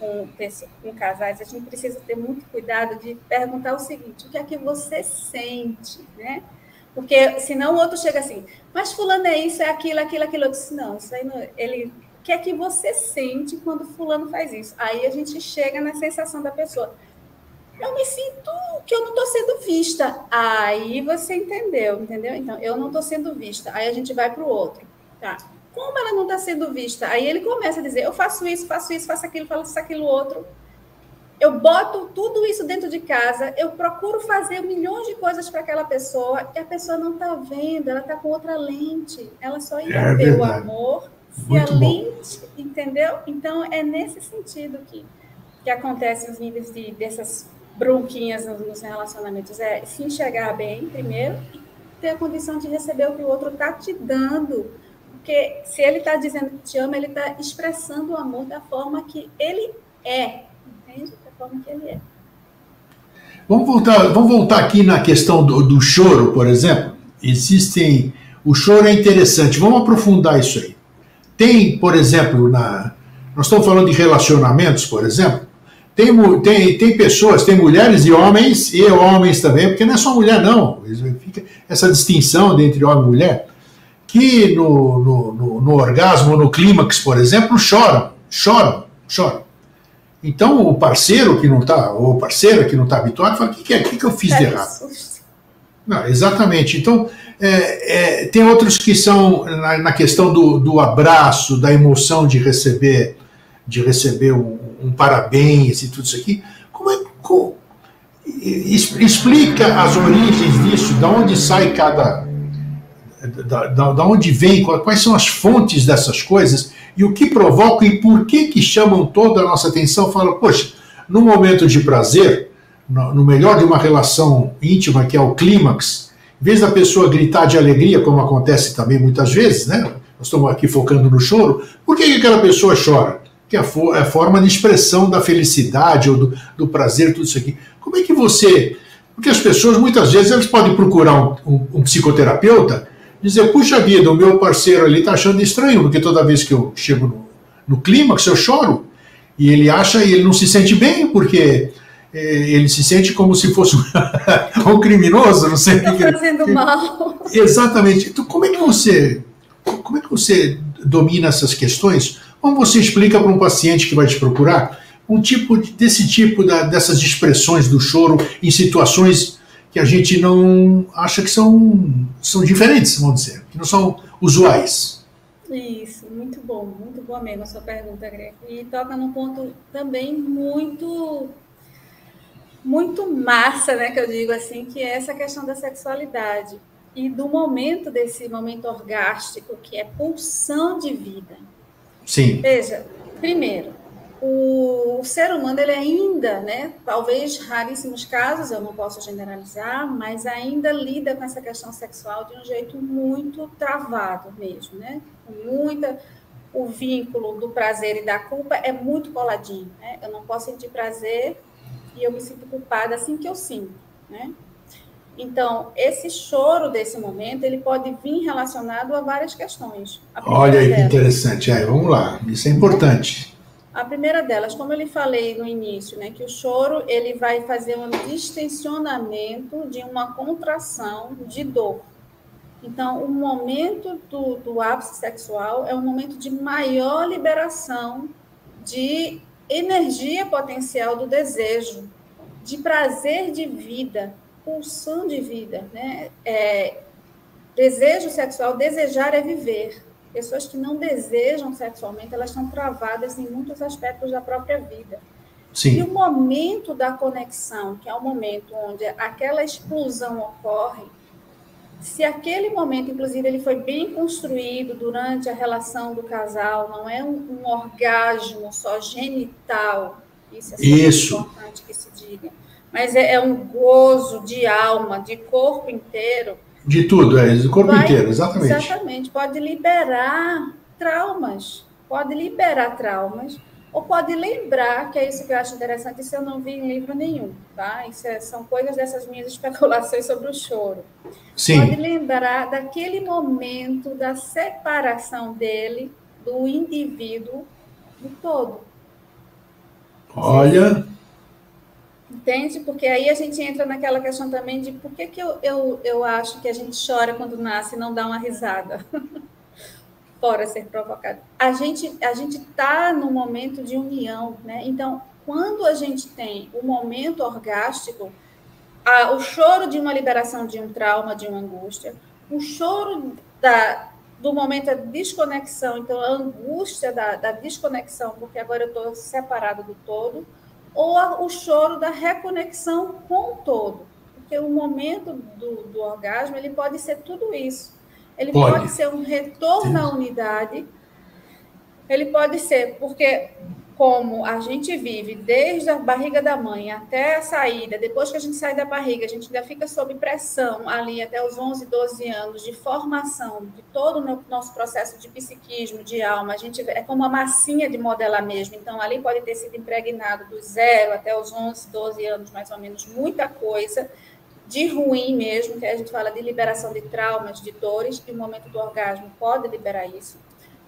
com casais, a gente precisa ter muito cuidado de perguntar o seguinte, o que é que você sente, né? Porque senão o outro chega assim, mas fulano é isso, é aquilo. Eu disse, não, isso aí não, ele... O que é que você sente quando fulano faz isso? Aí a gente chega na sensação da pessoa. Eu me sinto que eu não estou sendo vista. Aí você entendeu? Então, eu não estou sendo vista. Aí a gente vai para o outro. Tá. Como ela não está sendo vista? Aí ele começa a dizer, eu faço isso, faço aquilo outro. Eu boto tudo isso dentro de casa, eu procuro fazer milhões de coisas para aquela pessoa, e a pessoa não está vendo, ela está com outra lente. Ela só ia ver o amor se a lente, entendeu? Então, é nesse sentido que acontecem os níveis dessas bronquinhas nos relacionamentos. É se enxergar bem, primeiro, e ter a condição de receber o que o outro está te dando. Porque se ele está dizendo que te ama, ele está expressando o amor da forma que ele é. Entende? Da forma que ele é. Vamos voltar aqui na questão do choro, por exemplo. O choro é interessante. Vamos aprofundar isso aí. tem, por exemplo, nós estamos falando de relacionamentos, por exemplo, tem pessoas, tem mulheres e homens também, porque não é só mulher, não. Fica essa distinção entre homem e mulher, que no orgasmo, no clímax, por exemplo, choram. Então, o parceiro que não está, ou parceira que não está habituado, fala, o que eu fiz de errado? Não, exatamente. Então, tem outros que são na questão do abraço, da emoção de receber um parabéns e tudo isso aqui. Explica as origens disso, de onde sai da onde vem, quais são as fontes dessas coisas e o que provoca e por que chamam toda a nossa atenção. Fala, poxa, no momento de prazer, no melhor de uma relação íntima, que é o clímax, em vez da pessoa gritar de alegria, como acontece também muitas vezes, né? Nós estamos aqui focando no choro, por que aquela pessoa chora? Que é a forma de expressão da felicidade ou do prazer, tudo isso aqui. Como é que você... Porque as pessoas, muitas vezes, elas podem procurar um psicoterapeuta, dizer, puxa vida, o meu parceiro ali está achando estranho, porque toda vez que eu chego no clímax, eu choro, e ele não se sente bem, porque ele se sente como se fosse um criminoso, não sei o que. Está fazendo mal. Exatamente. Então, como é que você domina essas questões? Como você explica para um paciente que vai te procurar dessas expressões do choro em situações que a gente não acha que são diferentes, vamos dizer, que não são usuais? Isso, muito boa mesmo a sua pergunta, Greco. E toca num ponto também muito massa, né, que eu digo assim, que é essa questão da sexualidade e desse momento orgástico, que é pulsão de vida. Sim. Veja, primeiro, o ser humano, ele ainda, né, talvez raríssimos casos, eu não posso generalizar, mas ainda lida com essa questão sexual de um jeito muito travado mesmo, né? O vínculo do prazer e da culpa é muito coladinho, né? Eu não posso sentir prazer e eu me sinto culpada assim que eu sinto, né? Então, esse choro desse momento, ele pode vir relacionado a várias questões. Olha aí que interessante. Vamos lá, isso é importante. A primeira delas, como eu lhe falei no início, né, que o choro ele vai fazer um distensionamento de uma contração de dor. Então, o momento do ápice sexual é um momento de maior liberação de energia potencial do desejo, de prazer de vida, pulsão de vida, né? Desejo sexual, desejar é viver. Pessoas que não desejam sexualmente, elas estão travadas em muitos aspectos da própria vida. Sim. E o momento da conexão, que é o momento onde aquela explosão ocorre, se aquele momento, inclusive, ele foi bem construído durante a relação do casal, não é um orgasmo só genital, isso é importante que se diga, mas é um gozo de alma, de corpo inteiro. De tudo, do corpo inteiro, exatamente. Exatamente, pode liberar traumas, ou pode lembrar, que é isso que eu acho interessante, isso eu não vi em livro nenhum, tá? São coisas dessas minhas especulações sobre o choro. Sim. Pode lembrar daquele momento da separação dele, do indivíduo, do todo. Olha... Entende? Porque aí a gente entra naquela questão também de por que eu acho que a gente chora quando nasce e não dá uma risada. Fora ser provocado. A gente está no momento de união, né? Então, quando a gente tem o momento orgástico, o choro de uma liberação de um trauma, de uma angústia, o choro do momento da desconexão, então a angústia da desconexão, porque agora eu estou separado do todo, ou o choro da reconexão com o todo. Porque o momento do orgasmo, ele pode ser tudo isso. Ele pode ser um retorno à unidade, ele pode ser, porque como a gente vive desde a barriga da mãe até a saída, depois que a gente sai da barriga, a gente ainda fica sob pressão ali até os 11, 12 anos de formação de todo o nosso processo de psiquismo, de alma. A gente é como uma massinha de modelar mesmo. Então, ali pode ter sido impregnado do 0 até os 11, 12 anos, mais ou menos, muita coisa de ruim mesmo, que a gente fala de liberação de traumas, de dores, e o momento do orgasmo pode liberar isso.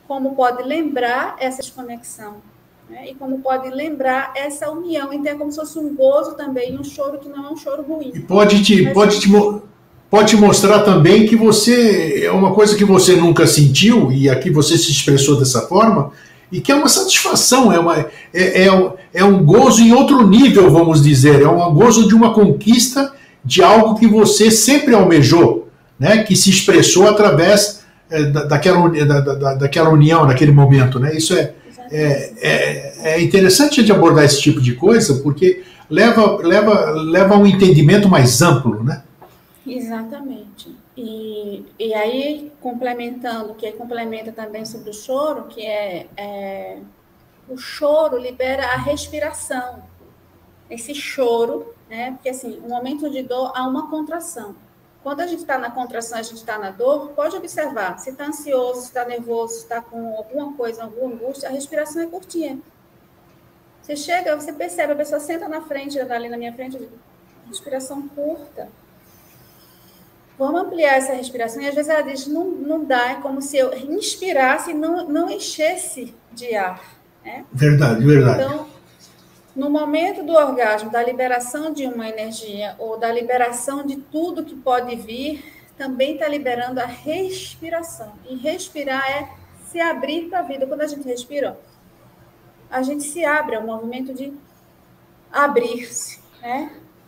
como pode lembrar essa desconexão, né? E como pode lembrar essa união. Então, é como se fosse um gozo também, um choro que não é um choro ruim. E pode te mostrar também que você é uma coisa que você nunca sentiu, e aqui você se expressou dessa forma, e que é uma satisfação, é um gozo em outro nível, vamos dizer, é um gozo de uma conquista de algo que você sempre almejou, né, que se expressou através daquela união, naquele momento. Né? Isso é interessante de abordar esse tipo de coisa, porque leva a um entendimento mais amplo, né? Exatamente. E aí, complementando, que aí complementa também sobre o choro, que o choro libera a respiração. Esse choro, né? Porque assim, no momento de dor há uma contração. Quando a gente está na contração, a gente está na dor, pode observar, se está ansioso, se está nervoso, se está com alguma coisa, alguma angústia, a respiração é curtinha. Você chega, você percebe, a pessoa senta na frente, está ali na minha frente, respiração curta. Vamos ampliar essa respiração. E às vezes ela diz, não dá, é como se eu inspirasse e não enchesse de ar. Né? Verdade, verdade. Então, no momento do orgasmo, da liberação de uma energia ou da liberação de tudo que pode vir, também está liberando a respiração. E respirar é se abrir para a vida. Quando a gente respira, a gente se abre, é um movimento de abrir-se, né?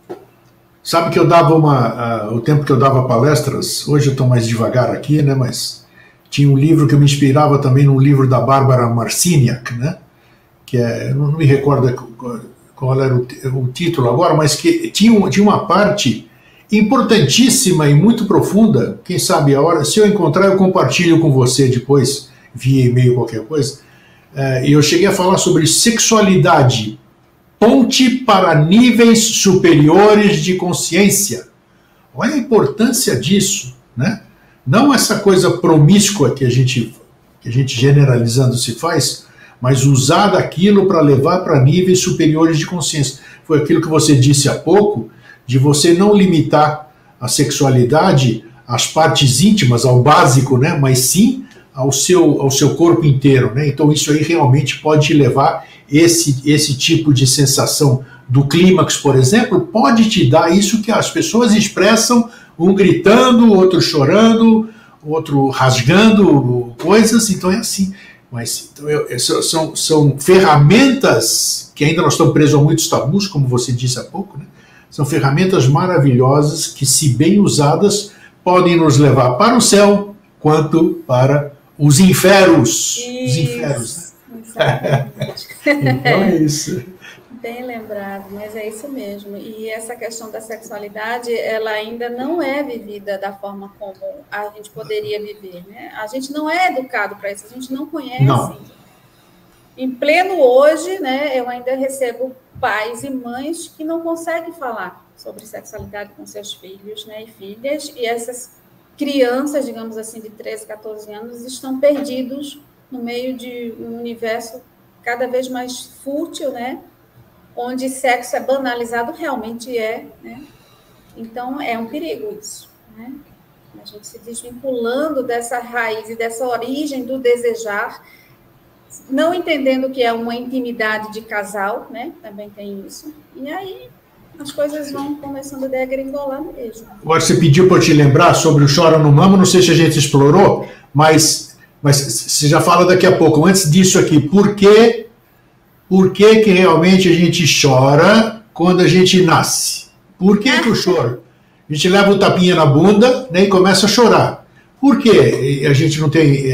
Sabe que eu dava o tempo que eu dava palestras, hoje eu estou mais devagar aqui, né? Mas tinha um livro que eu me inspirava também num livro da Bárbara Marciniak, né? Que não me recordo qual era o título agora, mas que tinha uma parte importantíssima e muito profunda. Quem sabe a hora, se eu encontrar, eu compartilho com você depois, via e-mail, qualquer coisa. E eu cheguei a falar sobre sexualidade, ponte para níveis superiores de consciência. Olha a importância disso, né? Não essa coisa promíscua que a gente generalizando se faz, mas usar daquilo para levar para níveis superiores de consciência. Foi aquilo que você disse há pouco, de você não limitar a sexualidade às partes íntimas, ao básico, né? Mas sim ao seu corpo inteiro. Né? Então isso aí realmente pode te levar esse tipo de sensação do clímax, por exemplo, pode te dar isso que as pessoas expressam, um gritando, outro chorando, outro rasgando coisas, então é assim. Mas então, são ferramentas que ainda nós estamos presos a muitos tabus, como você disse há pouco, né? São ferramentas maravilhosas que, se bem usadas, podem nos levar para o céu quanto para os infernos. Isso, os infernos, né? Então é isso. Bem lembrado, mas é isso mesmo. E essa questão da sexualidade, ela ainda não é vivida da forma como a gente poderia viver, né? A gente não é educado para isso, a gente não conhece. Não. Em pleno hoje, né, eu ainda recebo pais e mães que não conseguem falar sobre sexualidade com seus filhos, né, e filhas, e essas crianças, digamos assim, de 13, 14 anos, estão perdidos no meio de um universo cada vez mais fútil, né? Onde sexo é banalizado, realmente é, né? Então, é um perigo isso, né? A gente se desvinculando dessa raiz e dessa origem do desejar, não entendendo que é uma intimidade de casal, né? Também tem isso. E aí, as coisas vão começando a degringolar mesmo. Agora, você pediu para eu te lembrar sobre o Chora no Mama, não sei se a gente explorou, mas você já fala daqui a pouco. Antes disso aqui, por que realmente a gente chora quando a gente nasce? Por que o choro? A gente leva o tapinha na bunda, né, e começa a chorar. Por que a gente não tem...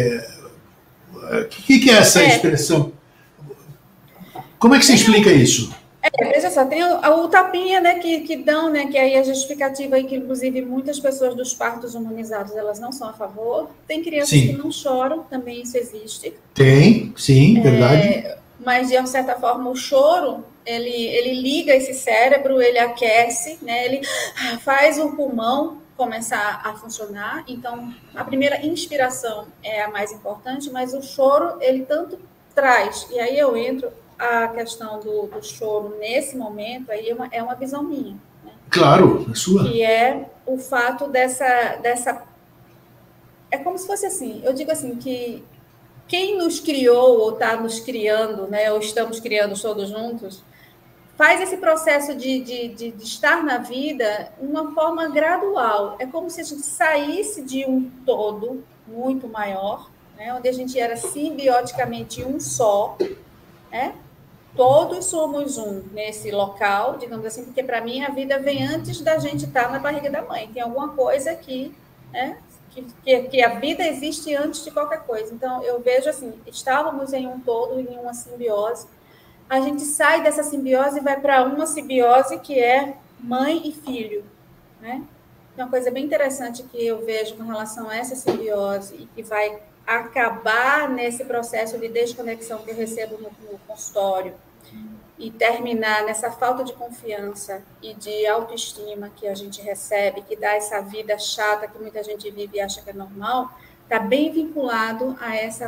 O que é essa expressão? Como é que você explica isso? Veja só, tem o tapinha, né, que dão, né, que aí a justificativa aí que, inclusive, muitas pessoas dos partos humanizados, elas não são a favor. Tem crianças que não choram, também isso existe. Tem, sim, verdade. Mas, de uma certa forma, o choro, ele liga esse cérebro, ele aquece, né, ele faz o pulmão começar a funcionar. Então, a primeira inspiração é a mais importante, mas o choro, ele tanto traz, e aí eu entro a questão do choro nesse momento, aí é uma visão minha. Né? Claro, é sua. Que é o fato dessa... É como se fosse assim, eu digo assim, que quem nos criou ou está nos criando, né, ou estamos criando todos juntos, faz esse processo de estar na vida de uma forma gradual. É como se a gente saísse de um todo muito maior, né, onde a gente era simbioticamente um só, né? Todos somos um nesse local, digamos assim, porque para mim a vida vem antes da gente estar na barriga da mãe. Tem alguma coisa que, né, que a vida existe antes de qualquer coisa. Então, eu vejo assim, estávamos em um todo, em uma simbiose. A gente sai dessa simbiose e vai para uma simbiose que é mãe e filho, né? Uma coisa bem interessante que eu vejo com relação a essa simbiose e que vai acabar nesse processo de desconexão que eu recebo no consultório e terminar nessa falta de confiança e de autoestima que a gente recebe, que dá essa vida chata que muita gente vive e acha que é normal, está bem vinculado a esse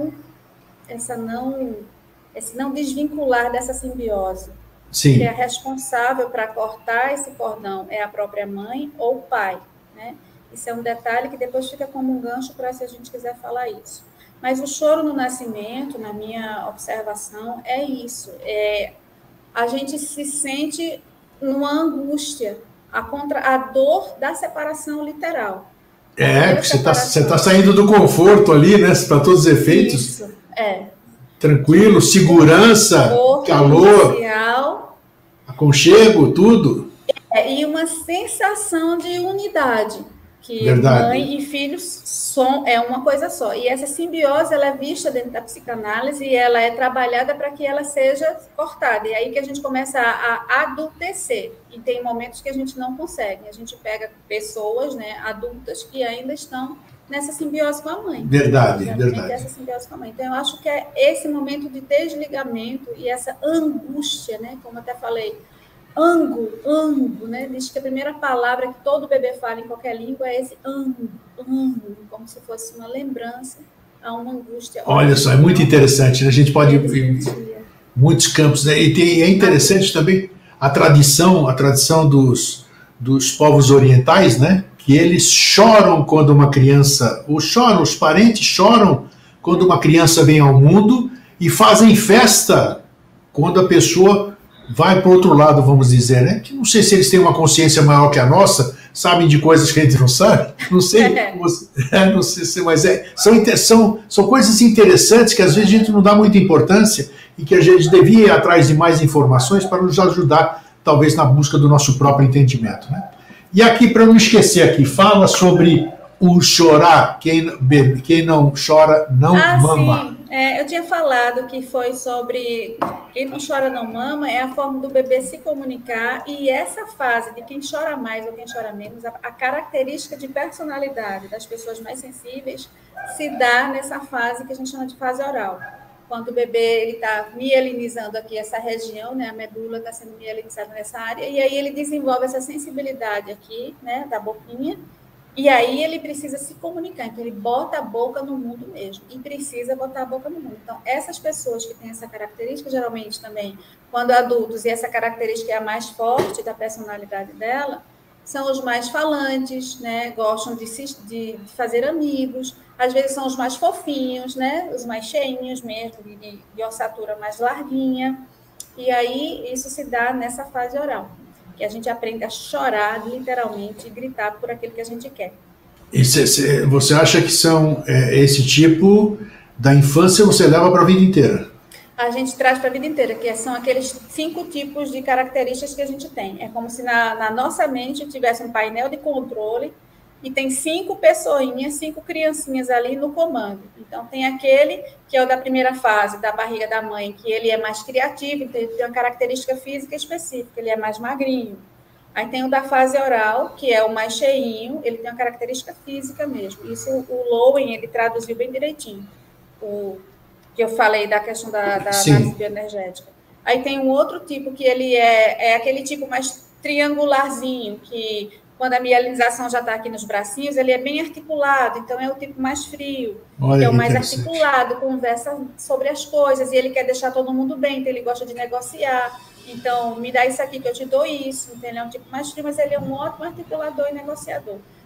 não desvincular dessa simbiose. Sim. Que é responsável para cortar esse cordão é a própria mãe ou o pai, né? Isso é um detalhe que depois fica como um gancho para se a gente quiser falar isso. Mas o choro no nascimento, na minha observação, é isso. A gente se sente numa angústia, a dor da separação literal. Você tá saindo do conforto ali, né? Para todos os efeitos. Isso, Tranquilo, segurança, calor, inicial, aconchego, tudo. E uma sensação de unidade. Que Verdade. Mãe e filhos é uma coisa só. E essa simbiose, ela é vista dentro da psicanálise e ela é trabalhada para que ela seja cortada. E aí que a gente começa a adultecer. E tem momentos que a gente não consegue. A gente pega pessoas, né, adultas que ainda estão nessa simbiose com a mãe. Verdade. Essa simbiose com a mãe. Então, eu acho que é esse momento de desligamento e essa angústia, né, como eu até falei, ango, né? Diz que a primeira palavra que todo bebê fala em qualquer língua é esse ango, como se fosse uma lembrança a uma angústia. Olha só, é muito interessante, né? A gente pode ir muitos campos, né? E é interessante também a tradição dos povos orientais, né? Que eles choram quando uma criança, os parentes choram quando uma criança vem ao mundo e fazem festa quando a pessoa vai para o outro lado, vamos dizer, né? Que não sei se eles têm uma consciência maior que a nossa, sabem de coisas que a gente não sabe, não sei, não sei, mas são coisas interessantes que às vezes a gente não dá muita importância e que a gente devia ir atrás de mais informações para nos ajudar, talvez, na busca do nosso próprio entendimento, né? E aqui, para não esquecer aqui, fala sobre o chorar, quem não chora não mama. Sim. Eu tinha falado que foi sobre quem não chora não mama, é a forma do bebê se comunicar, e essa fase de quem chora mais ou quem chora menos, a característica de personalidade das pessoas mais sensíveis se dá nessa fase que a gente chama de fase oral. Quando o bebê está mielinizando aqui essa região, né, a medula está sendo mielinizada nessa área, e aí ele desenvolve essa sensibilidade aqui, né, da boquinha, e aí ele precisa se comunicar, então ele bota a boca no mundo mesmo, e precisa botar a boca no mundo. Então, essas pessoas que têm essa característica, geralmente também, quando adultos, e essa característica é a mais forte da personalidade dela, são os mais falantes, né? Gostam de fazer amigos, às vezes são os mais fofinhos, né? Os mais cheinhos mesmo, de ossatura mais larguinha, e aí isso se dá nessa fase oral, que a gente aprende a chorar, literalmente, e gritar por aquilo que a gente quer. E você acha que são esse tipo da infância você leva para a vida inteira? A gente traz para a vida inteira, que são aqueles 5 tipos de características que a gente tem. É como se na nossa mente tivesse um painel de controle e tem 5 pessoinhas, 5 criancinhas ali no comando. Então, tem aquele que é o da primeira fase, da barriga da mãe, que ele é mais criativo, então ele tem uma característica física específica, ele é mais magrinho. Aí tem o da fase oral, que é o mais cheinho, ele tem uma característica física mesmo. Isso o Lowen, ele traduziu bem direitinho, que eu falei da questão da análise bioenergética. Aí tem um outro tipo, que ele é aquele tipo mais triangularzinho, que quando a mielinização já está aqui nos bracinhos, ele é bem articulado, então é o tipo mais frio, que é o mais articulado, conversa sobre as coisas, e ele quer deixar todo mundo bem, então ele gosta de negociar. Então, me dá isso aqui que eu te dou isso. Então, ele é um tipo mais frio, mas ele é um ótimo articulador e negociador.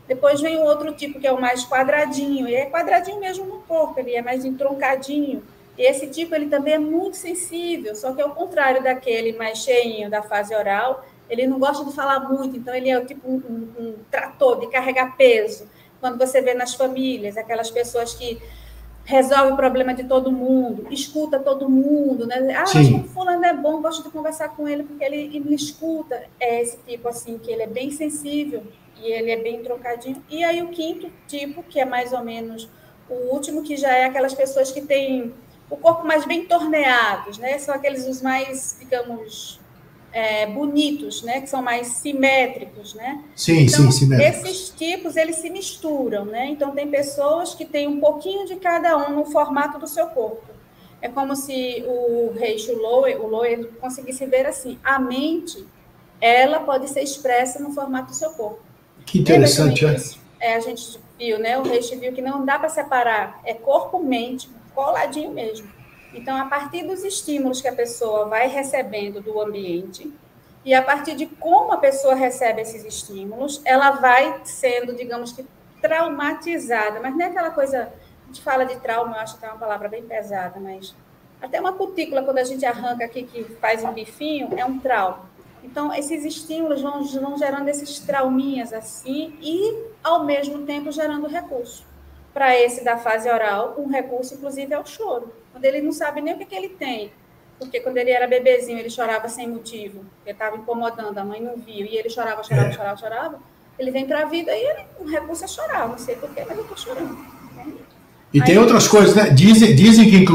Depois vem o outro tipo, que é o mais quadradinho, e é quadradinho mesmo no corpo, ele é mais entroncadinho. E esse tipo, ele também é muito sensível, só que ao contrário daquele mais cheinho da fase oral, ele não gosta de falar muito, então ele é tipo um trator de carregar peso. Quando você vê nas famílias, aquelas pessoas que resolvem o problema de todo mundo, escuta todo mundo, né? Ah, acho que o fulano é bom, gosto de conversar com ele porque ele me escuta. É esse tipo assim, que ele é bem sensível e ele é bem troncadinho. E aí o quinto tipo, que é mais ou menos o último, que já é aquelas pessoas que têm o corpo mais bem torneados, né? São aqueles os mais, digamos, bonitos, né? Que são mais simétricos, né? Sim, então, sim, simétricos. Esses tipos, eles se misturam, né? Então, tem pessoas que têm um pouquinho de cada um no formato do seu corpo. É como se o Reishi, o Lowe, ele conseguisse ver assim, a mente, ela pode ser expressa no formato do seu corpo. Que interessante, a gente viu, né? O Reishi viu que não dá para separar, é corpo-mente, coladinho mesmo. Então, a partir dos estímulos que a pessoa vai recebendo do ambiente, e a partir de como a pessoa recebe esses estímulos, ela vai sendo, digamos que, traumatizada. Mas não é aquela coisa, a gente fala de trauma, eu acho que é uma palavra bem pesada, mas até uma cutícula, quando a gente arranca aqui, que faz um bifinho, é um trauma. Então, esses estímulos vão gerando esses trauminhas assim, e, ao mesmo tempo, gerando recurso. Para esse da fase oral, um recurso, inclusive, é o choro. Quando ele não sabe nem o que ele tem. Porque quando ele era bebezinho, ele chorava sem motivo. Ele estava incomodando, a mãe não viu. E ele chorava. Ele vem para a vida e o recurso é chorar. Não sei porquê, mas eu estou chorando. Né? E tem outras coisas, né? Dizem que,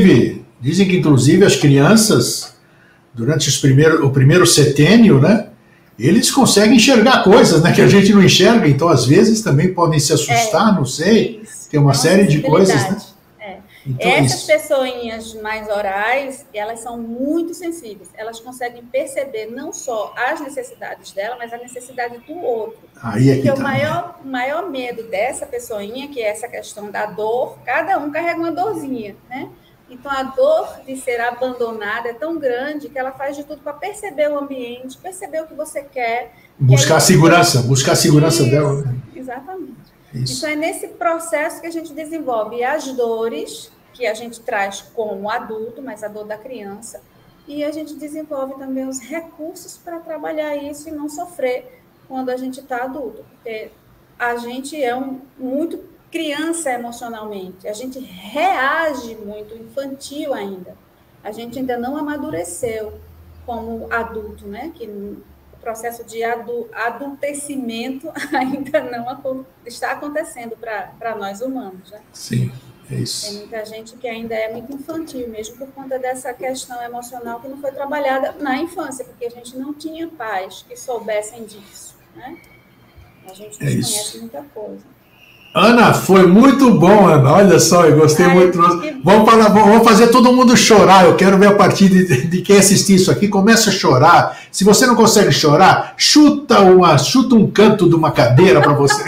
inclusive, as crianças, durante o primeiro setênio, né? Eles conseguem enxergar coisas, né, que a gente não enxerga, então às vezes também podem se assustar, não sei, tem uma série de coisas, né? Então, essas pessoinhas mais orais, elas são muito sensíveis, elas conseguem perceber não só as necessidades dela, mas a necessidade do outro. Aí é que porque o maior medo dessa pessoinha, que é essa questão da dor, cada um carrega uma dorzinha, né? Então, a dor de ser abandonada é tão grande que ela faz de tudo para perceber o ambiente, perceber o que você quer. Buscar a segurança dela. Exatamente. Isso. Então, é nesse processo que a gente desenvolve as dores, que a gente traz como adulto, mas a dor da criança, e a gente desenvolve também os recursos para trabalhar isso e não sofrer quando a gente está adulto. Porque a gente é muito criança emocionalmente, a gente reage muito infantil ainda, a gente ainda não amadureceu como adulto, né? Que o processo de adultecimento ainda não está acontecendo para nós humanos, né? Sim, é isso. Tem muita gente que ainda é muito infantil, mesmo por conta dessa questão emocional que não foi trabalhada na infância, porque a gente não tinha pais que soubessem disso, né? A gente desconhece muita coisa. Ana, foi muito bom, Ana. Olha só, eu gostei muito. Vamos fazer todo mundo chorar. Eu quero ver a partir de quem assistir isso aqui. Começa a chorar. Se você não consegue chorar, chuta um canto de uma cadeira para você.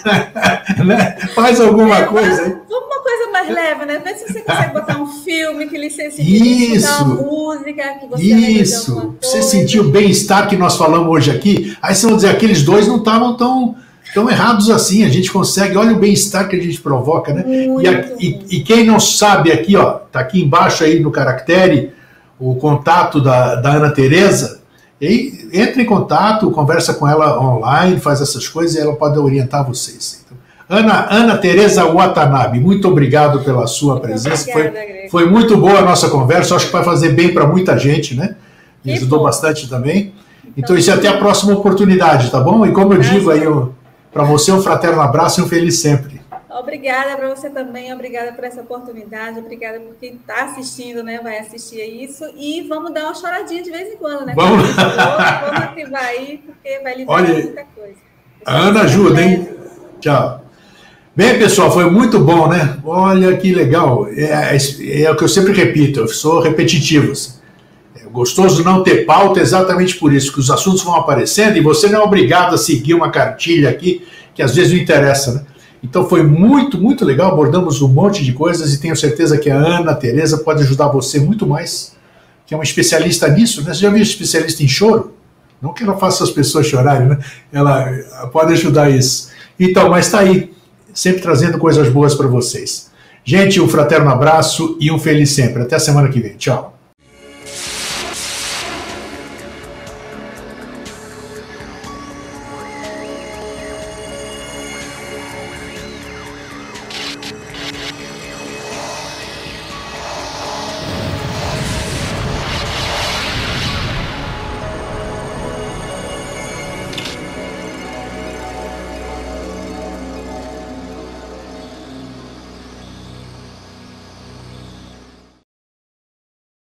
Né? Faz alguma coisa aí. Uma coisa mais leve, né? Vê se você consegue botar um filme que lhe sensibilize, escutar uma música que você Isso. Você sentiu o bem-estar que nós falamos hoje aqui. Aí vocês vão dizer, aqueles dois não estavam tão errados assim, a gente consegue, olha o bem-estar que a gente provoca, né? E quem não sabe aqui, ó, tá aqui embaixo aí no caractere, o contato da Ana Tereza, e entra em contato, conversa com ela online, faz essas coisas e ela pode orientar vocês. Então, Ana Tereza Watanabe, muito obrigado pela sua presença, foi muito boa a nossa conversa, acho que vai fazer bem para muita gente, né? Me ajudou bastante também. Então, isso é até a próxima oportunidade, tá bom? E como eu digo aí, para você, um fraterno abraço e um feliz sempre. Obrigada para você também, obrigada por essa oportunidade, obrigada por quem está assistindo, né? Vai assistir a isso. E vamos dar uma choradinha de vez em quando, né? Vamos ativar aí, porque vai liberar muita coisa. A Ana ajuda, hein? Tchau. Bem, pessoal, foi muito bom, né? Olha que legal. É o que eu sempre repito, eu sou repetitivo. É gostoso não ter pauta exatamente por isso, que os assuntos vão aparecendo e você não é obrigado a seguir uma cartilha aqui, que às vezes não interessa, né? Então foi muito, muito legal, abordamos um monte de coisas e tenho certeza que a Ana Tereza pode ajudar você muito mais, que é uma especialista nisso, né? Você já viu especialista em choro? Não que ela faça as pessoas chorarem, né? Ela pode ajudar isso. Então, mas está aí, sempre trazendo coisas boas para vocês. Gente, um fraterno abraço e um feliz sempre. Até a semana que vem. Tchau.